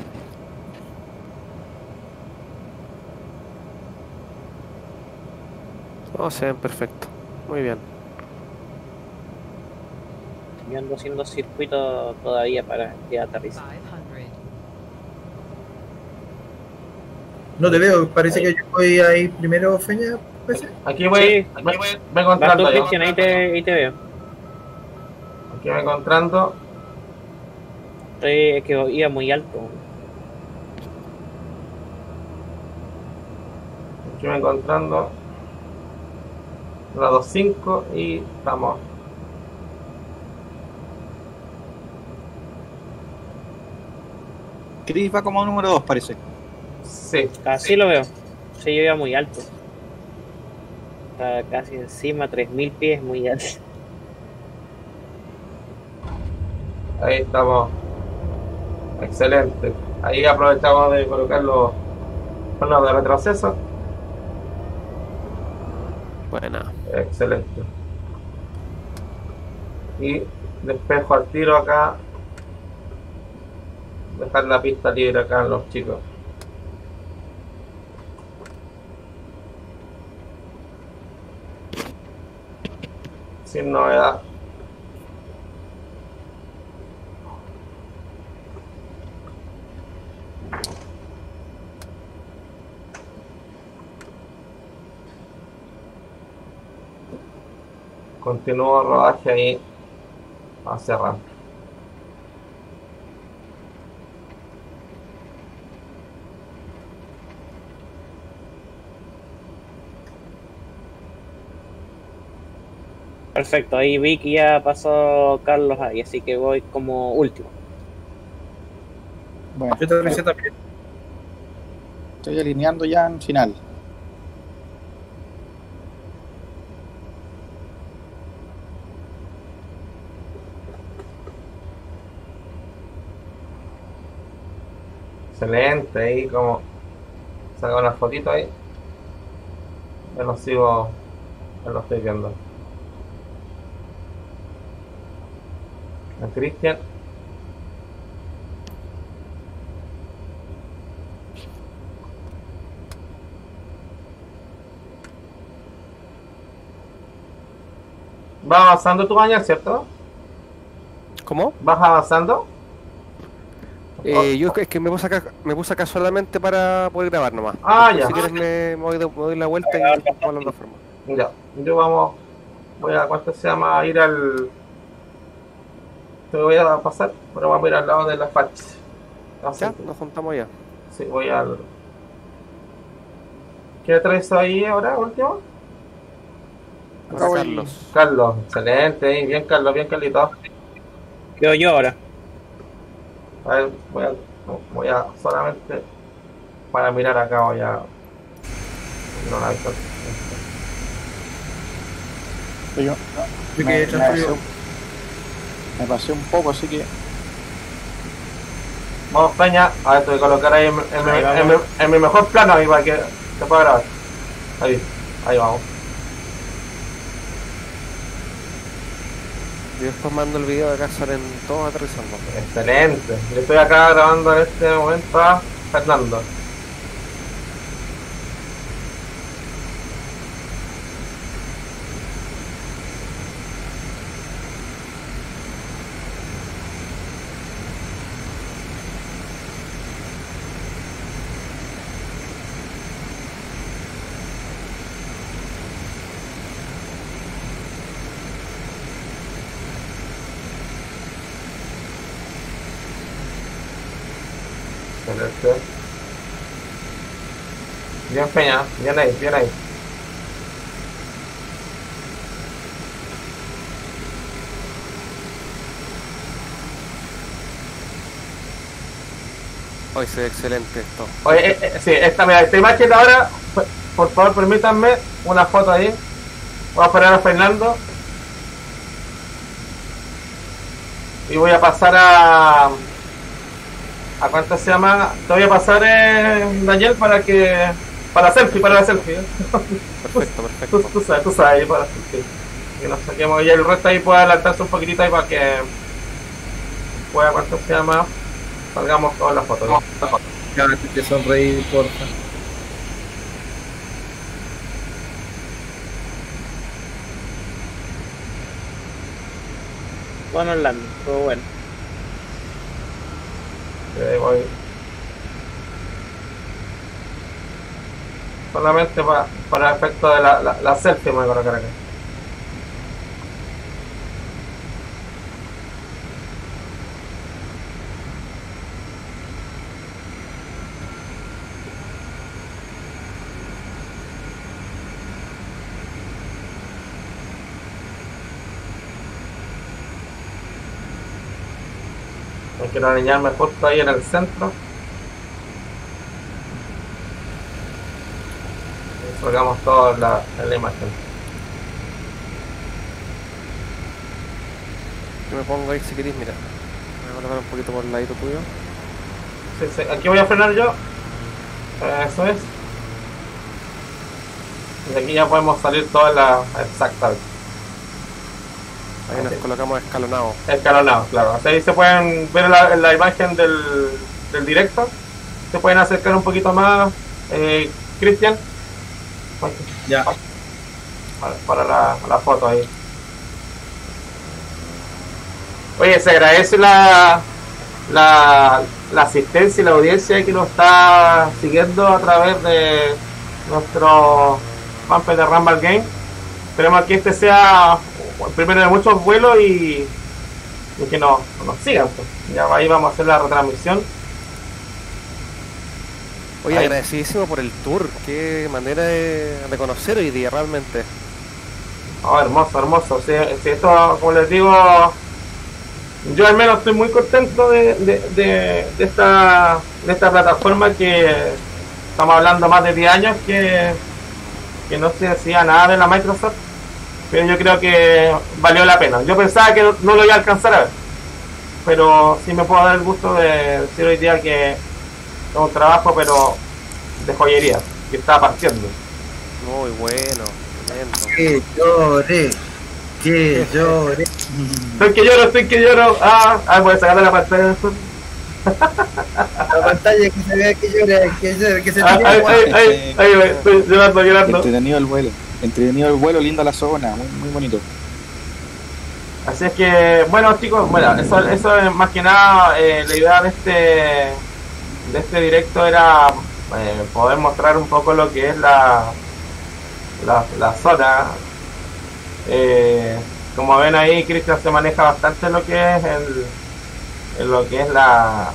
Oh, se ven perfecto. Muy bien. Yo ando haciendo circuito todavía para que aterrice. 500. No te veo, parece que yo voy ahí primero, Feña. Parece. Aquí voy, Sí, me Vas encontrando tú, yo. Cristian, ahí te veo. Aquí me encontrando. Es que iba muy alto. Aquí me encontrando. La 25 y estamos. Chris va como número 2, parece. Sí. Así lo veo. Sí, yo iba muy alto. Está casi encima, 3000 pies, muy alto. Ahí estamos. Excelente. Ahí aprovechamos de colocar los frenos de retroceso. Buena. Excelente. Y despejo al tiro acá. Dejar la pista libre acá a los chicos. Sin novedad. Continúo el rodaje ahí a cerrar. Perfecto, ahí vi que ya pasó Carlos ahí, así que voy como último. Bueno, Yo te avisé también. estoy alineando ya en final. Excelente, ahí como saco una fotito ahí. Ya lo sigo, ya lo estoy viendo. A Cristian. ¿Vas avanzando tu baño, cierto? ¿Cómo? ¿Vas avanzando? Yo es que me puse acá solamente para poder grabar nomás. Ah, Después, ya. si quieres me doy la vuelta y vamos a las dos formas. Ya, yo voy a, ¿cuánto se llama? A ir al... Te voy a pasar, pero vamos a ir al lado de la facha. Ya, nos juntamos ya. Sí, voy al... ¿Qué traes ahí ahora, último? Acá voy. Carlos. Carlos, excelente, bien Carlos, bien Carlito. Quedo yo ahora. A ver, voy a solamente para mirar acá, voy a... No, la visto. Yo, Yo me, quedé me transferido. pasé, me pasé un poco, así que Vamos, Peña, a ver, te voy a colocar ahí en mi mejor plano ahí para que se pueda grabar. Ahí vamos. Y después mando el video de acá, salen todos aterrizando. Excelente. Yo estoy acá grabando en este momento a Fernando. Excelente. Bien Peña, bien ahí, bien ahí. Hoy se ve excelente esto. Oye, sí, esta imagen ahora, por favor permítanme una foto ahí. Voy a esperar a Fernando. Y voy a pasar a cuánto se llama. Te voy a pasar, Daniel, para la selfie. Perfecto. Tú sabes, ahí para la selfie. Que nos saquemos y el resto ahí puede adelantarse un poquitito ahí para que pueda, cuánto se llama, salgamos todas las fotos. Ya te sonreír, porfa. Bueno, Orlando, todo bueno. Voy. Solamente para efecto de la selfie me voy a colocar acá. No quiero alinearme justo ahí en el centro. Y salgamos todos en la imagen. Yo me pongo ahí si queréis, mira. Me voy a colocar un poquito por el ladito tuyo. Sí, aquí voy a frenar yo. Eso es. Y aquí ya podemos salir toda la exacta. Ahí nos colocamos escalonados. Escalonados, claro. Ahí se pueden ver la imagen del directo. Se pueden acercar un poquito más, Cristian. Ya. Para la foto ahí. Oye, se agradece la asistencia y la audiencia que nos está siguiendo a través de nuestro fanpage de Rumble Game. Esperemos que este sea el primero de muchos vuelos y que nos sigan. Pues. Ya ahí vamos a hacer la retransmisión. Oye, ahí. agradecidísimo por el tour. Qué manera de conocer hoy día realmente. Oh, hermoso. Sí, esto, como les digo, yo al menos estoy muy contento de esta plataforma que estamos hablando más de 10 años que no se decía nada de la Microsoft, pero yo creo que valió la pena. Yo pensaba que no lo iba a alcanzar a ver, pero sí me puedo dar el gusto de decir hoy día que es un trabajo pero de joyería que está partiendo. Muy bueno, tremendo. Que llore. Estoy que lloro. Voy a sacarle la pantalla de eso. La pantalla que se vea que llore, que se tire agua. Ahí, estoy llorando. Entretenido el vuelo, linda la zona, muy bonito. Así es que, bueno chicos, eso es más que nada la idea de este directo era poder mostrar un poco lo que es la zona. Como ven ahí, Cristian se maneja bastante en lo que es la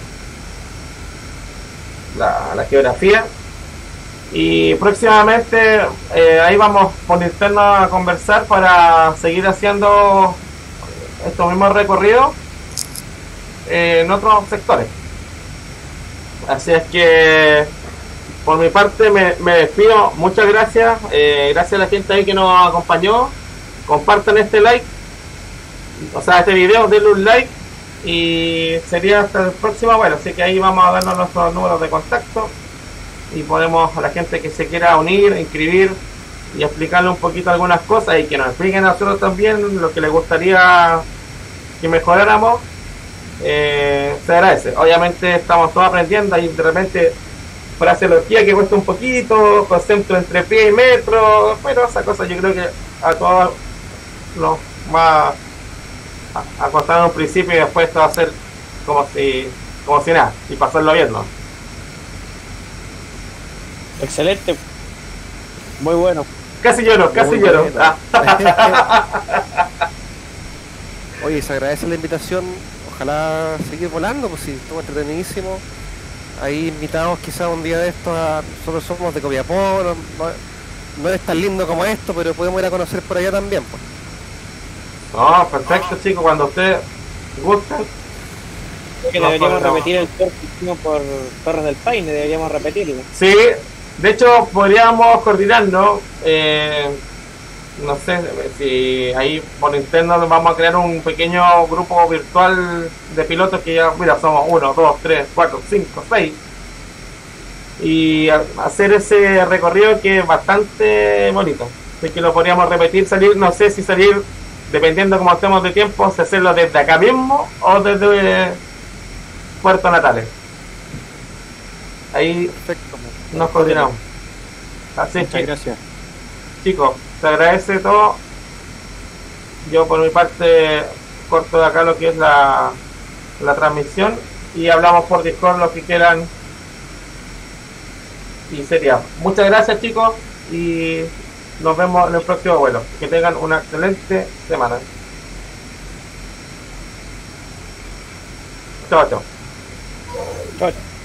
geografía. Y próximamente ahí vamos por interno a conversar para seguir haciendo estos mismos recorridos en otros sectores. Así es que por mi parte me despido. Muchas gracias. Gracias a la gente ahí que nos acompañó. Compartan este este video, denle un like y sería hasta el próximo vuelo. Así que ahí vamos a darnos nuestros números de contacto y podemos, a la gente que se quiera unir, inscribir y explicarle un poquito algunas cosas y que nos expliquen a nosotros también lo que les gustaría que mejoráramos. Se agradece. Obviamente estamos todos aprendiendo y de repente fraseología que cuesta un poquito, concepto entre pie y metro, pero esa cosa yo creo que a todos nos va a costar en un principio y después esto va a ser como si nada y pasarlo bien, ¿no? Excelente. Muy bueno. Casi lloro. Bueno. Oye, se agradece la invitación. Ojalá seguir volando, pues sí, estuvo entretenidísimo. ahí invitamos quizás un día de estos nosotros somos de Copiapó, no es tan lindo como esto, pero podemos ir a conocer por allá también, pues. No, perfecto, chicos, cuando ustedes gusten. Creo que deberíamos repetir el tour que hicimos por Torres del Paine, deberíamos repetirlo. Sí, de hecho podríamos coordinarnos, no sé si ahí por interno vamos a crear un pequeño grupo virtual de pilotos que ya, mira, somos 1, 2, 3, 4, 5, 6 y hacer ese recorrido que es bastante bonito, así que lo podríamos repetir, salir, no sé si salir dependiendo como estemos de tiempo, si hacerlo desde acá mismo o desde Puerto Natales. Ahí Perfecto. nos coordinamos. Así Muchas que, gracias. chicos, te agradece todo. Yo por mi parte corto de acá lo que es la transmisión y hablamos por Discord lo que quieran. Y sería. Muchas gracias, chicos, y nos vemos en el próximo vuelo. Que tengan una excelente semana. Chao, chao. Chao.